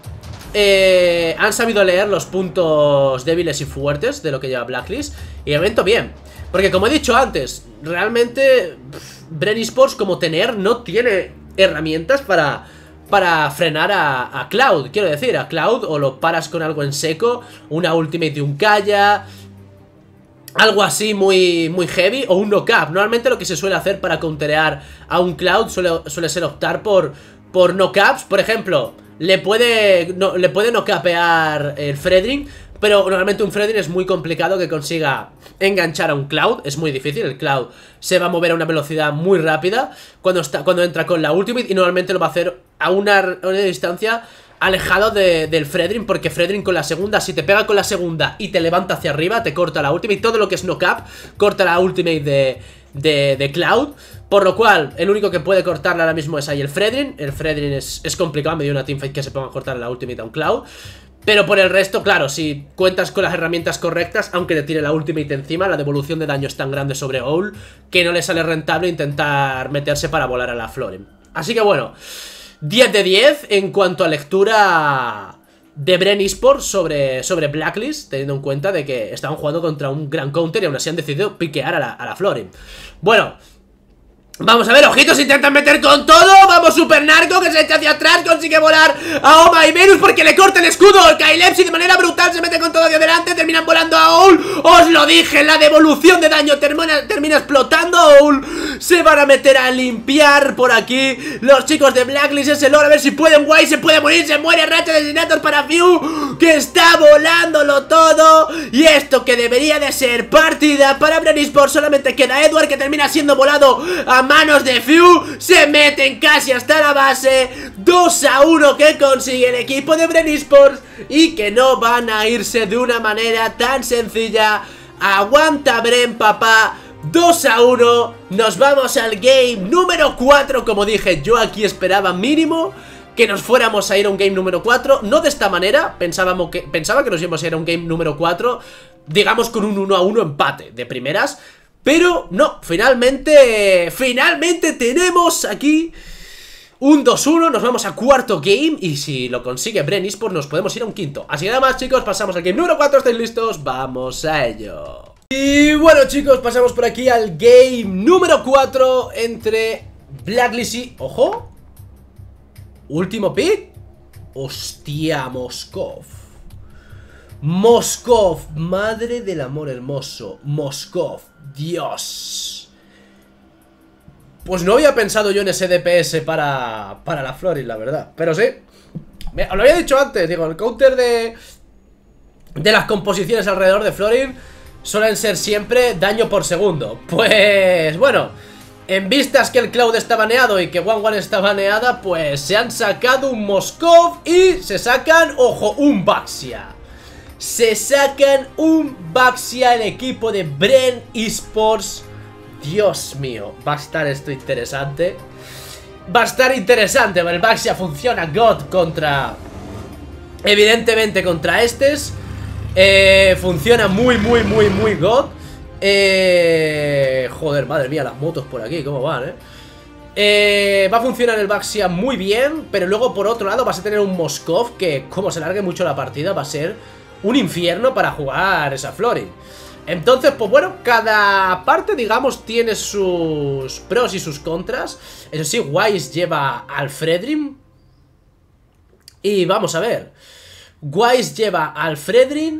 eh, Han sabido leer los puntos débiles y fuertes de lo que lleva Blacklist. Y de momento bien, porque como he dicho antes, realmente pff, Bren Esports como tener no tiene herramientas para... Para frenar a, a Cloud, quiero decir, a Cloud o lo paras con algo en seco, una ultimate de un Kaya, algo así muy, muy heavy, o un knock-up. Normalmente lo que se suele hacer para counterear a un Cloud suele, suele ser optar por, por knock-ups. Por ejemplo, le puede, no, le puede knock-upear el Fredrin, pero normalmente un Fredrin es muy complicado que consiga enganchar a un Cloud. Es muy difícil, el Cloud se va a mover a una velocidad muy rápida cuando, está, cuando entra con la ultimate, y normalmente lo va a hacer a una, a una distancia alejado de, del Fredrin, porque Fredrin con la segunda, si te pega con la segunda y te levanta hacia arriba, te corta la ultimate. Todo lo que es knock-up corta la ultimate de, de, de Cloud. Por lo cual, el único que puede cortarla ahora mismo es ahí el Fredrin. El Fredrin es, es complicado, medio una teamfight que se ponga a cortar la ultimate a un Cloud. Pero por el resto, claro, si cuentas con las herramientas correctas, aunque te tire la ultimate encima, la devolución de daño es tan grande sobre Owl que no le sale rentable intentar meterse para volar a la Florin. Así que bueno, diez de diez en cuanto a lectura de Bren Esports sobre, sobre Blacklist, teniendo en cuenta de que estaban jugando contra un gran counter y aún así han decidido piquear a la, a la Florin. Bueno, vamos a ver, ojitos, intentan meter con todo. Vamos, Super Narco, que se echa hacia atrás, consigue volar a Oma y Venus porque le corta el escudo. El Kailefsi de manera brutal se mete con todo hacia adelante. Terminan volando a Owl. Os lo dije, la devolución de daño termina, termina explotando. Owl se van a meter a limpiar por aquí los chicos de Blacklist. Ese lore, a ver si pueden. Guay, se puede morir, se muere. Racha de asesinatos para Few, que está volándolo todo. Y esto que debería de ser partida para Bren Esports, solamente queda Edward, que termina siendo volado a manos de Few. Se meten casi hasta la base. Dos a uno que consigue el equipo de Bren Esports, y que no van a irse de una manera tan sencilla. Aguanta Bren, papá. Dos a uno. Nos vamos al game número cuatro. Como dije, yo aquí esperaba mínimo que nos fuéramos a ir a un game número cuatro. No de esta manera, pensábamos que, pensaba que nos íbamos a ir a un game número cuatro, digamos con un uno a uno empate de primeras. Pero no, finalmente, finalmente tenemos aquí un dos uno, nos vamos a cuarto game. Y si lo consigue Bren Esports nos podemos ir a un quinto. Así que nada más, chicos, pasamos al game número cuatro, ¿estáis listos? Vamos a ello. Y bueno, chicos, pasamos por aquí al game número cuatro entre Blacklist y... ¡Ojo! Último pick. Hostia, Moskov. Moskov, madre del amor hermoso. Moskov, Dios. Pues no había pensado yo en ese D P S para, para la Florin, la verdad. Pero sí, me, lo había dicho antes, digo, el counter de De las composiciones alrededor de Florin suelen ser siempre daño por segundo. Pues bueno, En vistas que el Cloud está baneado y que One One está baneada, pues se han sacado un Moskov y se sacan, ojo, un Baxia. Se sacan un Baxia, el equipo de Bren Esports. Dios mío, va a estar esto interesante. Va a estar interesante, el Baxia funciona God contra... Evidentemente contra estes. eh, Funciona muy, muy, muy, muy God. Eh, joder, madre mía, las motos por aquí, ¿cómo van, eh? eh va a funcionar el Baxia muy bien. Pero luego por otro lado vas a tener un Moskov que, como se largue mucho la partida, va a ser un infierno para jugar esa Florin. Entonces, pues bueno, cada parte, digamos, tiene sus pros y sus contras. Eso sí, Wise lleva al Fredrin. Y vamos a ver, Wise lleva al Fredrin.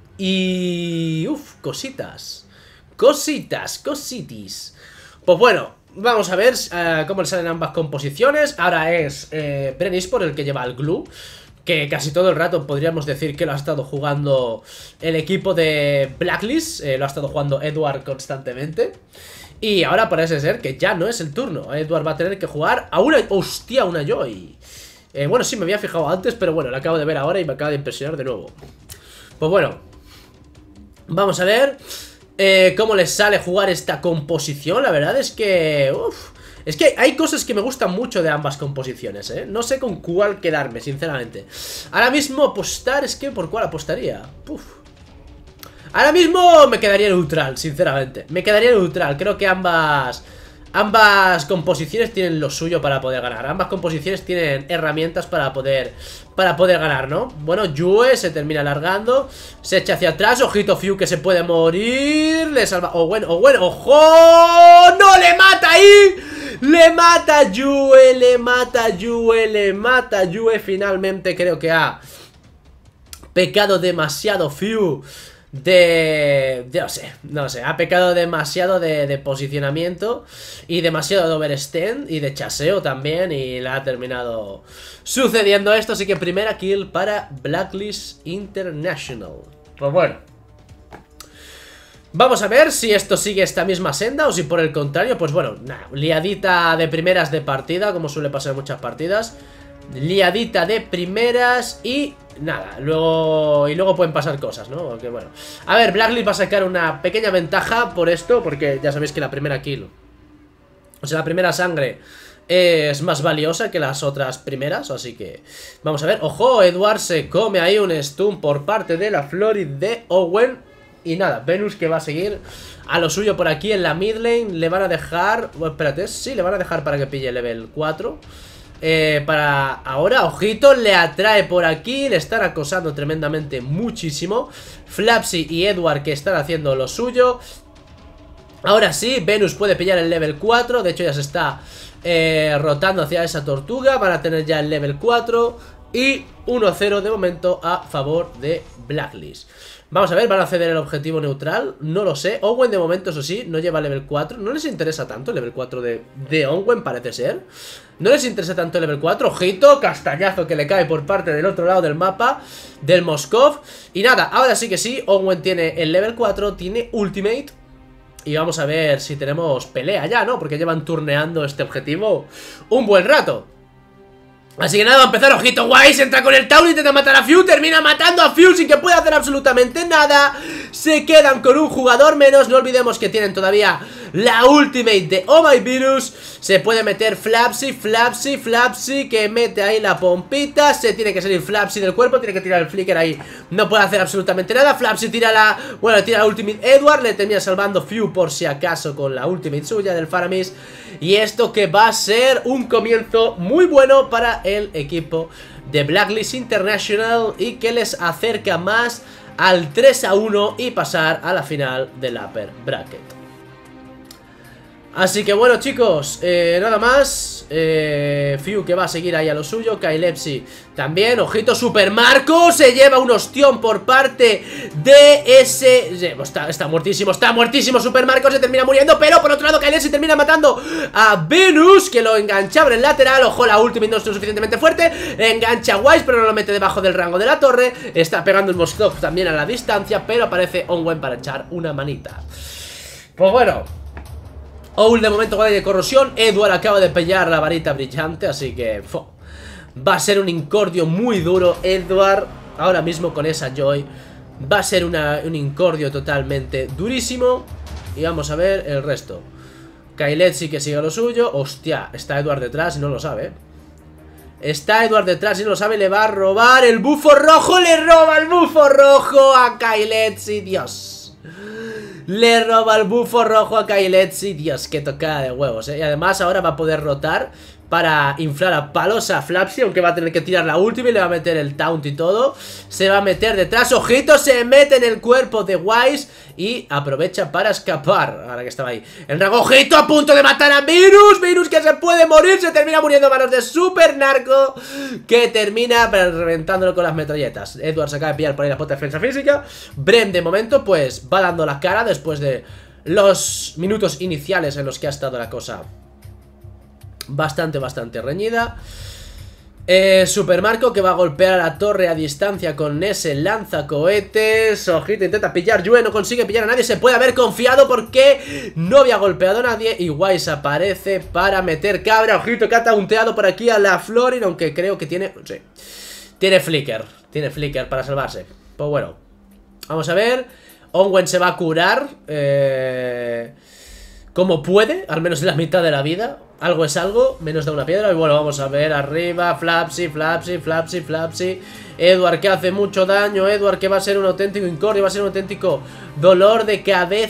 Y... uff, cositas Cositas, cositis. Pues bueno, vamos a ver uh, cómo le salen ambas composiciones. Ahora es eh, Bren Esports el que lleva al Glue, que casi todo el rato podríamos decir que lo ha estado jugando el equipo de Blacklist. eh, Lo ha estado jugando Edward constantemente. Y ahora parece ser que ya no es el turno. Edward va a tener que jugar a una... ¡Hostia! Una Joy. eh, Bueno, sí, me había fijado antes, pero bueno, la acabo de ver ahora y me acaba de impresionar de nuevo. Pues bueno, vamos a ver eh, cómo les sale jugar esta composición. La verdad es que... Uf, es que hay cosas que me gustan mucho de ambas composiciones, ¿eh? No sé con cuál quedarme, sinceramente. Ahora mismo apostar, es que ¿por cuál apostaría? Uf. Ahora mismo me quedaría neutral, sinceramente. Me quedaría neutral, creo que ambas... Ambas composiciones tienen lo suyo para poder ganar. Ambas composiciones tienen herramientas para poder Para poder ganar, ¿no? Bueno, Yue se termina alargando, se echa hacia atrás. Ojito Fiu que se puede morir. Le salva, o bueno, o bueno, ojo. No, le mata ahí. Le mata Yue, le mata Yue, le mata Yue. Finalmente creo que ha pecado demasiado Fiu De, de... no sé, no sé, ha pecado demasiado de, de posicionamiento y demasiado de overstand y de chaseo también, y le ha terminado sucediendo esto. Así que primera kill para Blacklist International. Pues bueno, vamos a ver si esto sigue esta misma senda o si por el contrario, pues bueno, nah, liadita de primeras de partida, como suele pasar en muchas partidas. Liadita de primeras y nada, luego y luego pueden pasar cosas, ¿no? Porque bueno, a ver, Blacklist va a sacar una pequeña ventaja por esto, porque ya sabéis que la primera kill, o sea, la primera sangre es más valiosa que las otras primeras, así que vamos a ver. Ojo, Edward se come ahí un stun por parte de la Florid de Owen. Y nada, Venus que va a seguir a lo suyo por aquí en la mid lane. Le van a dejar, bueno, espérate, sí, le van a dejar para que pille level cuatro. Eh, para ahora, ojito, le atrae por aquí. Le están acosando tremendamente muchísimo Flapsy y Edward, que están haciendo lo suyo. Ahora sí, Venus puede pillar el level cuatro. De hecho ya se está eh, rotando hacia esa tortuga. Van a tener ya el level cuatro. Y uno cero de momento a favor de Blacklist. Vamos a ver, ¿van a ceder el objetivo neutral? No lo sé. Owen de momento, eso sí, no lleva level cuatro. No les interesa tanto el level cuatro de, de Owen, parece ser. No les interesa tanto el level cuatro. Ojito, castañazo que le cae por parte del otro lado del mapa, del Moskov. Y nada, ahora sí que sí, Owen tiene el level cuatro, tiene ultimate. Y vamos a ver si tenemos pelea ya, ¿no? Porque llevan turneando este objetivo un buen rato. Así que nada, va a empezar. Ojito, Wise entra con el Town, intenta matar a Fiu, termina matando a Fiu sin que pueda hacer absolutamente nada. Se quedan con un jugador menos. No olvidemos que tienen todavía la ultimate de Oh My Virus. Se puede meter Flapsy, Flapsy, Flapsy, que mete ahí la pompita. Se tiene que salir Flapsy del cuerpo, tiene que tirar el flicker ahí. No puede hacer absolutamente nada. Flapsy tira la, bueno, tira la ultimate Edward. Le termina salvando Fiu por si acaso con la ultimate suya del Faramis. Y esto que va a ser un comienzo muy bueno para el equipo de Blacklist International, y que les acerca más al tres a uno y pasar a la final del Upper Bracket. Así que bueno, chicos, eh, nada más. eh, Fiu que va a seguir ahí a lo suyo. Kailepsi también. Ojito, Super Marco se lleva un ostión por parte de ese... Está, está muertísimo, está muertísimo Super Marco, se termina muriendo. Pero por otro lado Kailepsi termina matando a Venus, que lo enganchaba en el lateral. Ojo, la ultimate no es lo suficientemente fuerte. Engancha a Wise, pero no lo mete debajo del rango de la torre. Está pegando el Moskov también a la distancia, pero aparece Onwen para echar una manita. Pues bueno, Owl de momento guardia de corrosión. Edward acaba de pillar la varita brillante, así que fo, va a ser un incordio muy duro. Edward ahora mismo con esa Joy va a ser una, un incordio totalmente durísimo. Y vamos a ver el resto. Kailet sí que sigue lo suyo. Hostia, está Edward detrás y no lo sabe. Está Edward detrás y no lo sabe. Le va a robar el bufo rojo. Le roba el bufo rojo a Kailet, sí, Dios. Le roba el bufo rojo a Kailet, sí, Dios, qué tocada de huevos, ¿eh? Y además ahora va a poder rotar para inflar a palos a Flapsy, aunque va a tener que tirar la última y le va a meter el taunt y todo. Se va a meter detrás, ojito, se mete en el cuerpo de Wise y aprovecha para escapar, ahora que estaba ahí. El Ragojito a punto de matar a Virus, Virus que se puede morir, se termina muriendo a manos de Super Narco, que termina reventándolo con las metralletas. Edward se acaba de pillar por ahí la puta defensa física. Brem de momento pues va dando la cara después de los minutos iniciales en los que ha estado la cosa bastante, bastante reñida. eh, Super Marco que va a golpear a la torre a distancia con ese lanzacohetes. Ojito, intenta pillar Yue, no consigue pillar a nadie. Se puede haber confiado porque no había golpeado a nadie. Y Wise aparece para meter cabra. Ojito que ha taunteado por aquí a la Florin, aunque creo que tiene... sí, tiene flicker. Tiene flicker para salvarse. Pues bueno, vamos a ver. Onwen se va a curar eh... como puede, al menos en la mitad de la vida. Algo es algo, menos da una piedra. Y bueno, vamos a ver arriba, Flapsy, Flapsy, Flapsy, Flapsy. Edward que hace mucho daño, Edward que va a ser un auténtico incordio, va a ser un auténtico dolor de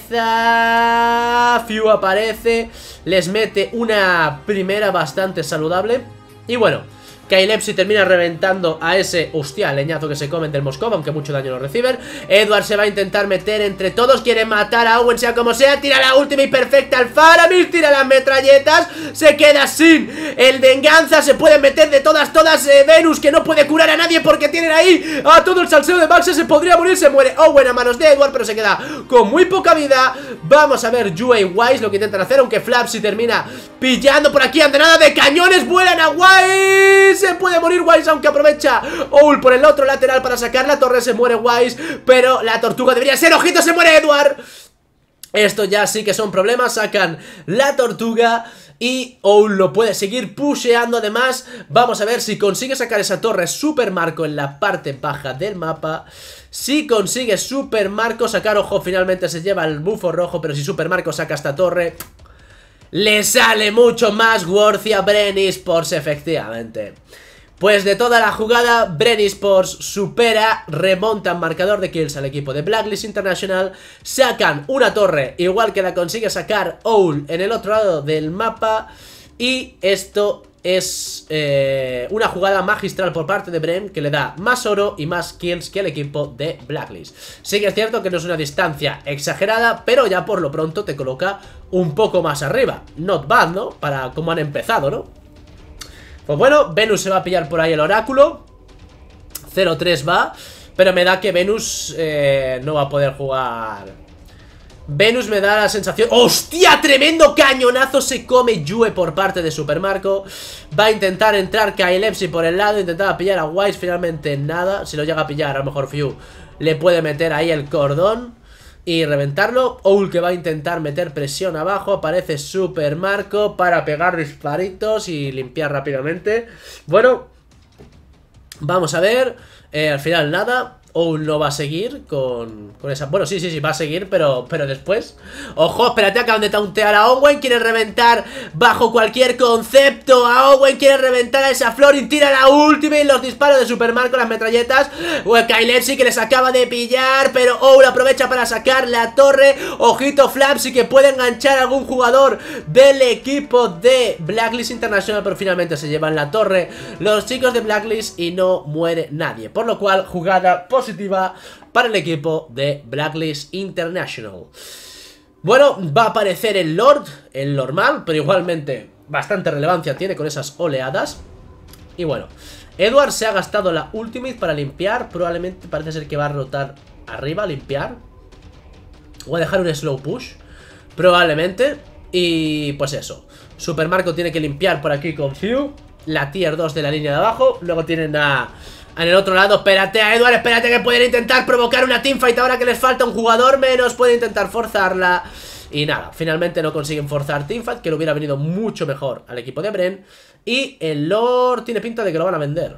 cabeza. Few aparece, les mete una primera bastante saludable. Y bueno, Kailepsi termina reventando a ese, hostia, leñazo que se comen del Moscova, aunque mucho daño no reciben. Edward se va a intentar meter entre todos, quiere matar a Owen sea como sea, tira la última y perfecta al Faramis, tira las metralletas, se queda sin el venganza, se puede meter de todas, todas eh, Venus que no puede curar a nadie porque tienen ahí a todo el salseo de Max, se podría morir, se muere Owen a manos de Edward, pero se queda con muy poca vida. Vamos a ver Yue y Wise lo que intentan hacer, aunque Flapsy termina pillando por aquí, andanada de cañones, vuelan a Wise. Se puede morir Wise, aunque aprovecha Owl por el otro lateral para sacar la torre. Se muere Wise, pero la tortuga debería ser. ¡Ojito! Se muere Edward. Esto ya sí que son problemas. Sacan la tortuga y Owl lo puede seguir pusheando. Además, vamos a ver si consigue sacar esa torre Super Marco en la parte baja del mapa. Si consigue Super Marco sacar, ojo, finalmente se lleva el bufo rojo. Pero si Super Marco saca esta torre, le sale mucho más worthy a Bren Esports, efectivamente. Pues de toda la jugada, Bren Esports supera, remontan marcador de kills al equipo de Blacklist International. Sacan una torre, igual que la consigue sacar Owl en el otro lado del mapa. Y esto es eh, una jugada magistral por parte de Bren, que le da más oro y más kills que el equipo de Blacklist. Sí que es cierto que no es una distancia exagerada, pero ya por lo pronto te coloca un poco más arriba. Not bad, ¿no? Para cómo han empezado, ¿no? Pues bueno, Venus se va a pillar por ahí el oráculo. cero tres va, pero me da que Venus eh, no va a poder jugar. Venus me da la sensación... ¡Hostia! Tremendo cañonazo se come Yue por parte de Super Marco. Va a intentar entrar Kailepsi por el lado. Intentaba pillar a Wise, finalmente nada. Si lo llega a pillar, a lo mejor Few le puede meter ahí el cordón y reventarlo. Owl que va a intentar meter presión abajo. Aparece Super Marco para pegar disparitos y limpiar rápidamente. Bueno, vamos a ver. eh, Al final nada. Owl no va a seguir con, con esa... Bueno, sí, sí, sí, va a seguir, pero, pero después... Ojo, espérate, acaban de tauntear a Owen. Quiere reventar bajo cualquier concepto a Owen. Quiere reventar a esa Florin. Tira la última y los disparos de Super Marco, las metralletas. O el Kailepsi que les acaba de pillar, pero Owl aprovecha para sacar la torre. Ojito Flapsy que puede enganchar a algún jugador del equipo de Blacklist International, pero finalmente se llevan la torre los chicos de Blacklist y no muere nadie. Por lo cual, jugada positiva positiva para el equipo de Blacklist International. Bueno, va a aparecer el Lord, el normal, pero igualmente bastante relevancia tiene con esas oleadas. Y bueno, Edward se ha gastado la ultimate para limpiar. Probablemente parece ser que va a rotar arriba, limpiar, o a dejar un slow push, probablemente. Y pues eso, Super Marco tiene que limpiar por aquí con Few, la tier dos de la línea de abajo. Luego tienen a... en el otro lado, espérate a Edward, espérate que pueden intentar provocar una teamfight ahora que les falta un jugador menos. Puede intentar forzarla Y nada, finalmente no consiguen forzar teamfight, que le hubiera venido mucho mejor al equipo de Bren. Y el Lord tiene pinta de que lo van a vender.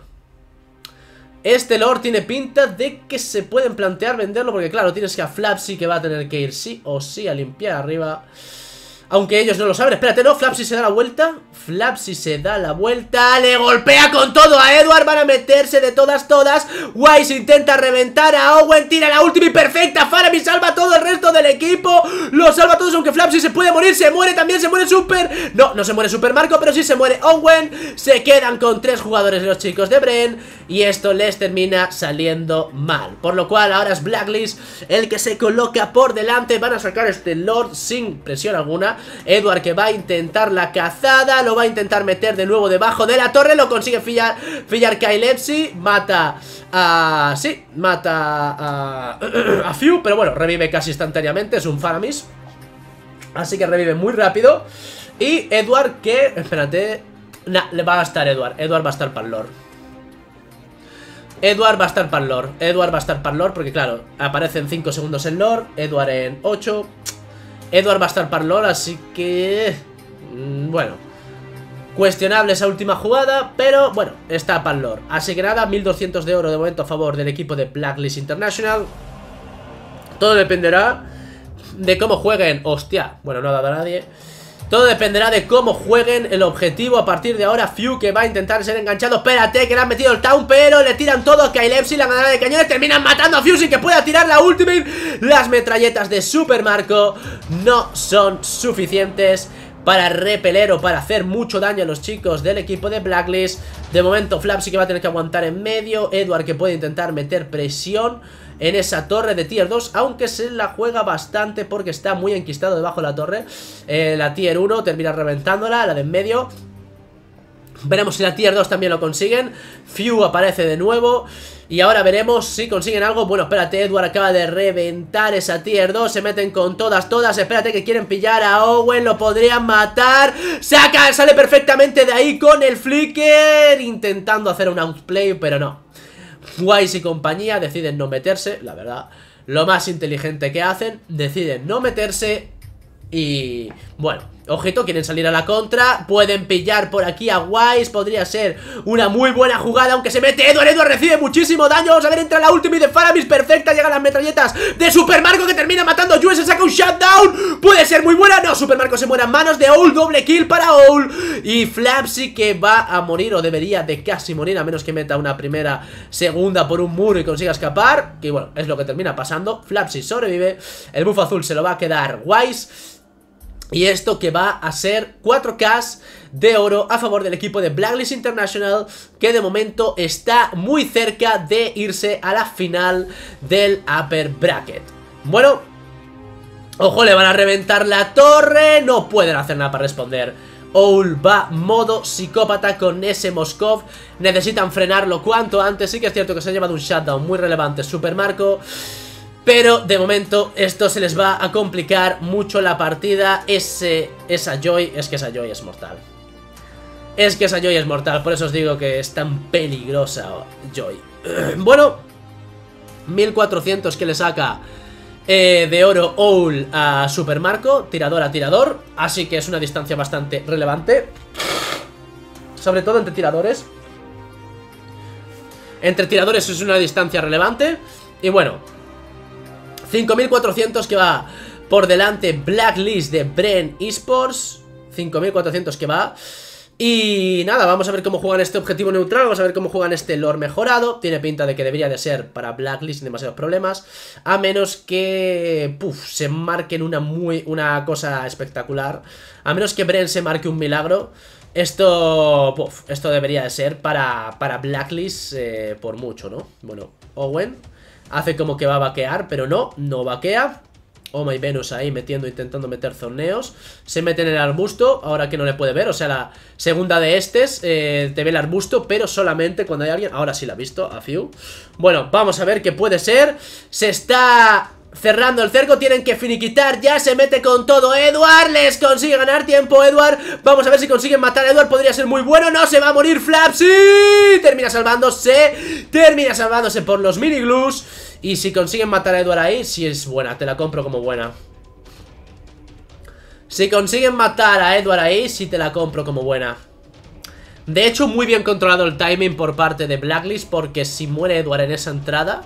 Este Lord tiene pinta de que se pueden plantear venderlo, porque claro, tienes que a Flapsy, que va a tener que ir sí o sí a limpiar arriba. Aunque ellos no lo saben. Espérate, ¿no? Flapsy se da la vuelta. Flapsy se da la vuelta. Le golpea con todo a Edward. Van a meterse de todas, todas. Wise intenta reventar a Owen. Tira la última y perfecta. Faramis salva a todo el resto del equipo. Lo salva a todos, aunque Flapsy se puede morir. Se muere también, se muere Super. No, no se muere Super Marco, pero sí se muere Owen. Se quedan con tres jugadores los chicos de Bren. Y esto les termina saliendo mal. Por lo cual ahora es Blacklist el que se coloca por delante. Van a sacar este Lord sin presión alguna. Edward, que va a intentar la cazada. Lo va a intentar meter de nuevo debajo de la torre. Lo consigue pillar, pillar Kailepsi. Mata a... sí, mata a... a Few, pero bueno, revive casi instantáneamente. Es un Faramis, así que revive muy rápido. Y Edward, que... espérate. Nah, le va a gastar Edward. Edward va a estar para el Lord. Edward va a estar para el Lord. Edward va a estar para el Lord, porque claro, aparece en cinco segundos el Lord. Edward en ocho. Edward va a estar para el Lord, así que... bueno, cuestionable esa última jugada, pero bueno, está para el Lord. Así que nada, mil doscientos de oro de momento a favor del equipo de Blacklist International. Todo dependerá de cómo jueguen. Hostia, bueno, no ha dado a nadie. Todo dependerá de cómo jueguen el objetivo a partir de ahora. Few, que va a intentar ser enganchado. Espérate, que le han metido el town, pero le tiran todo a Kailepsi, la granada de cañones. Terminan matando a Few sin que pueda tirar la ultimate. Las metralletas de Super Marco no son suficientes para repeler o para hacer mucho daño a los chicos del equipo de Blacklist. De momento Flapsy, que va a tener que aguantar en medio. Edward, que puede intentar meter presión en esa torre de tier dos, aunque se la juega bastante porque está muy enquistado debajo de la torre. eh, La tier uno termina reventándola, la de en medio. Veremos si la tier dos también lo consiguen. Few aparece de nuevo. Y ahora veremos si consiguen algo. Bueno, espérate, Edward acaba de reventar esa tier dos. Se meten con todas, todas. Espérate, que quieren pillar a Owen. Lo podrían matar. Saca, sale perfectamente de ahí con el flicker, intentando hacer un outplay, pero no. Wise y compañía deciden no meterse, la verdad, lo más inteligente que hacen. Deciden no meterse. Y bueno, ojito, quieren salir a la contra. Pueden pillar por aquí a Wise. Podría ser una muy buena jugada, aunque se mete Edward. Edward recibe muchísimo daño. Vamos a ver, entra la ultimate de Faramis. Perfecta, llegan las metralletas de Super Marco, que termina matando a Jules. Se saca un shutdown. Puede ser muy buena. No, Super Marco se muere en manos de Owl. Doble kill para Owl. Y Flapsy, que va a morir, o debería de casi morir, a menos que meta una primera, segunda por un muro y consiga escapar. Que bueno, es lo que termina pasando. Flapsy sobrevive. El buff azul se lo va a quedar Wise. Y esto que va a ser cuatro K de oro a favor del equipo de Blacklist International, que de momento está muy cerca de irse a la final del Upper Bracket. Bueno, ojo, le van a reventar la torre. No pueden hacer nada para responder. Owl va modo psicópata con ese Moskov. Necesitan frenarlo cuanto antes. Sí que es cierto que se ha llevado un shutdown muy relevante Super Marco, pero de momento esto se les va a complicar mucho la partida. Ese, esa Joy, es que esa Joy es mortal. Es que esa Joy es mortal, por eso os digo que es tan peligrosa Joy. Bueno, mil cuatrocientos que le saca eh, de oro Owl a Super Marco, tirador a tirador. Así que es una distancia bastante relevante, sobre todo entre tiradores. Entre tiradores es una distancia relevante. Y bueno, cinco mil cuatrocientos que va por delante Blacklist de Bren Esports. cinco mil cuatrocientos que va. Y nada, vamos a ver cómo juegan este objetivo neutral. Vamos a ver cómo juegan este lore mejorado. Tiene pinta de que debería de ser para Blacklist sin demasiados problemas, a menos que puf, se marquen una, muy, una cosa espectacular. A menos que Bren se marque un milagro. Esto, puf, esto debería de ser para, para Blacklist eh, por mucho, ¿no? Bueno, Owen hace como que va a vaquear, pero no, no vaquea. Oh my Venus ahí metiendo, intentando meter zorneos. Se mete en el arbusto, ahora que no le puede ver. O sea, la segunda de estes eh, te ve el arbusto, pero solamente cuando hay alguien. Ahora sí la ha visto, a Few. Bueno, vamos a ver qué puede ser. Se está cerrando el cerco, tienen que finiquitar. Ya se mete con todo Edward. Les consigue ganar tiempo Edward. Vamos a ver si consiguen matar a Edward, podría ser muy bueno. No, se va a morir Flapsy. Termina salvándose. Termina salvándose por los mini glues. Y si consiguen matar a Edward ahí, si es buena, te la compro como buena. Si consiguen matar a Edward ahí, sí te la compro como buena. De hecho, muy bien controlado el timing por parte de Blacklist, porque si muere Edward en esa entrada...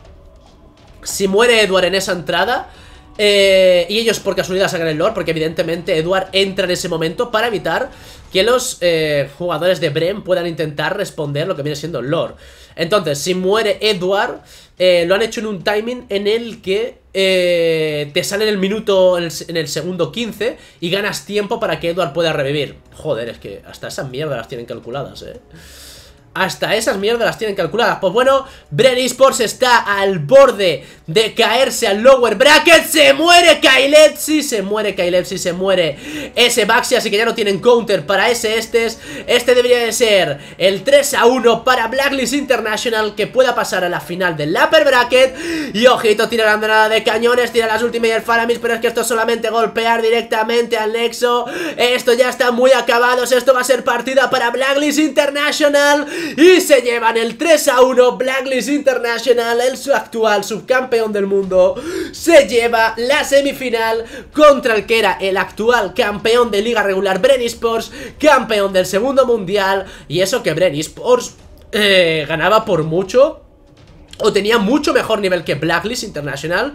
Si muere Edward en esa entrada... Eh, y ellos por casualidad sacan el lore, porque evidentemente Edward entra en ese momento para evitar que los eh, jugadores de Bren puedan intentar responder lo que viene siendo el lore. Entonces, si muere Edward, eh, lo han hecho en un timing en el que eh, te sale en el minuto, en el, en el segundo quince, y ganas tiempo para que Edward pueda revivir. Joder, es que hasta esas mierdas las tienen calculadas, eh. Hasta esas mierdas las tienen calculadas. Pues bueno, Bren Esports está al borde de caerse al lower bracket. Se muere Kailepsi, se muere Kailepsi, se muere ese Baxi, así que ya no tienen counter para ese Estes. Este debería de ser el tres a uno para Blacklist International, que pueda pasar a la final del upper bracket. Y ojito, tira la andanada de cañones, tira las últimas y el Faramis, pero es que esto es solamente golpear directamente al Nexo. Esto ya está muy acabados, esto va a ser partida para Blacklist International. Y se llevan el tres a uno. Blacklist International, el su actual subcampeón del mundo, se lleva la semifinal contra el que era el actual campeón de liga regular, Bren Esports, campeón del segundo mundial. Y eso que Bren Esports eh, ganaba por mucho, o tenía mucho mejor nivel que Blacklist International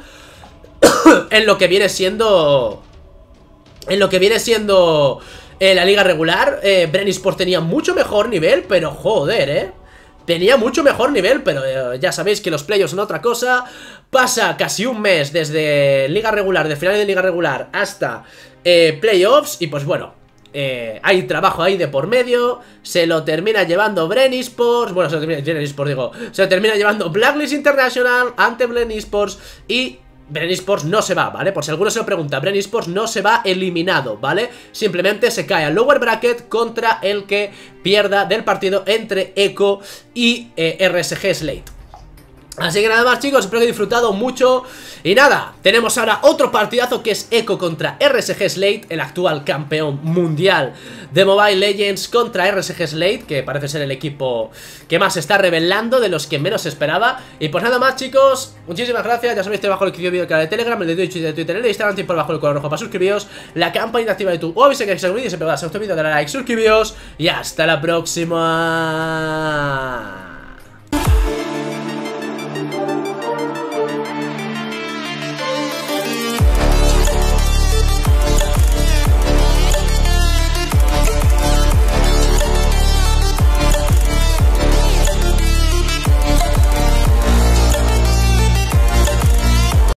en lo que viene siendo En lo que viene siendo Eh, la liga regular. eh, Bren Esports tenía mucho mejor nivel, pero joder, eh tenía mucho mejor nivel, pero eh, ya sabéis que los playoffs son otra cosa. Pasa casi un mes desde liga regular, de final de liga regular hasta eh, playoffs, y pues bueno, eh, hay trabajo ahí de por medio. Se lo termina llevando Bren Esports. Bueno, se lo termina, Bren Esports digo Se lo termina llevando Blacklist International ante Bren Esports. Y Bren Esports no se va, ¿vale? Por si alguno se lo pregunta, Bren Esports no se va eliminado, ¿vale? Simplemente se cae al lower bracket contra el que pierda del partido entre Echo y eh, R S G Slate. Así que nada más, chicos, espero que hayáis disfrutado mucho. Y nada, tenemos ahora otro partidazo que es Echo contra R S G Slate, el actual campeón mundial de Mobile Legends, contra R S G Slate, que parece ser el equipo que más se está revelando, de los que menos se esperaba. Y pues nada más, chicos, muchísimas gracias. Ya sabéis, debajo el vídeo del canal de Telegram, el de Twitch y de Twitter, el de Instagram, y por debajo el color rojo para suscribiros, la campanita activa de YouTube, o avisar que se un vídeo, se pega a este vídeo, dale like, suscribiros, y hasta la próxima.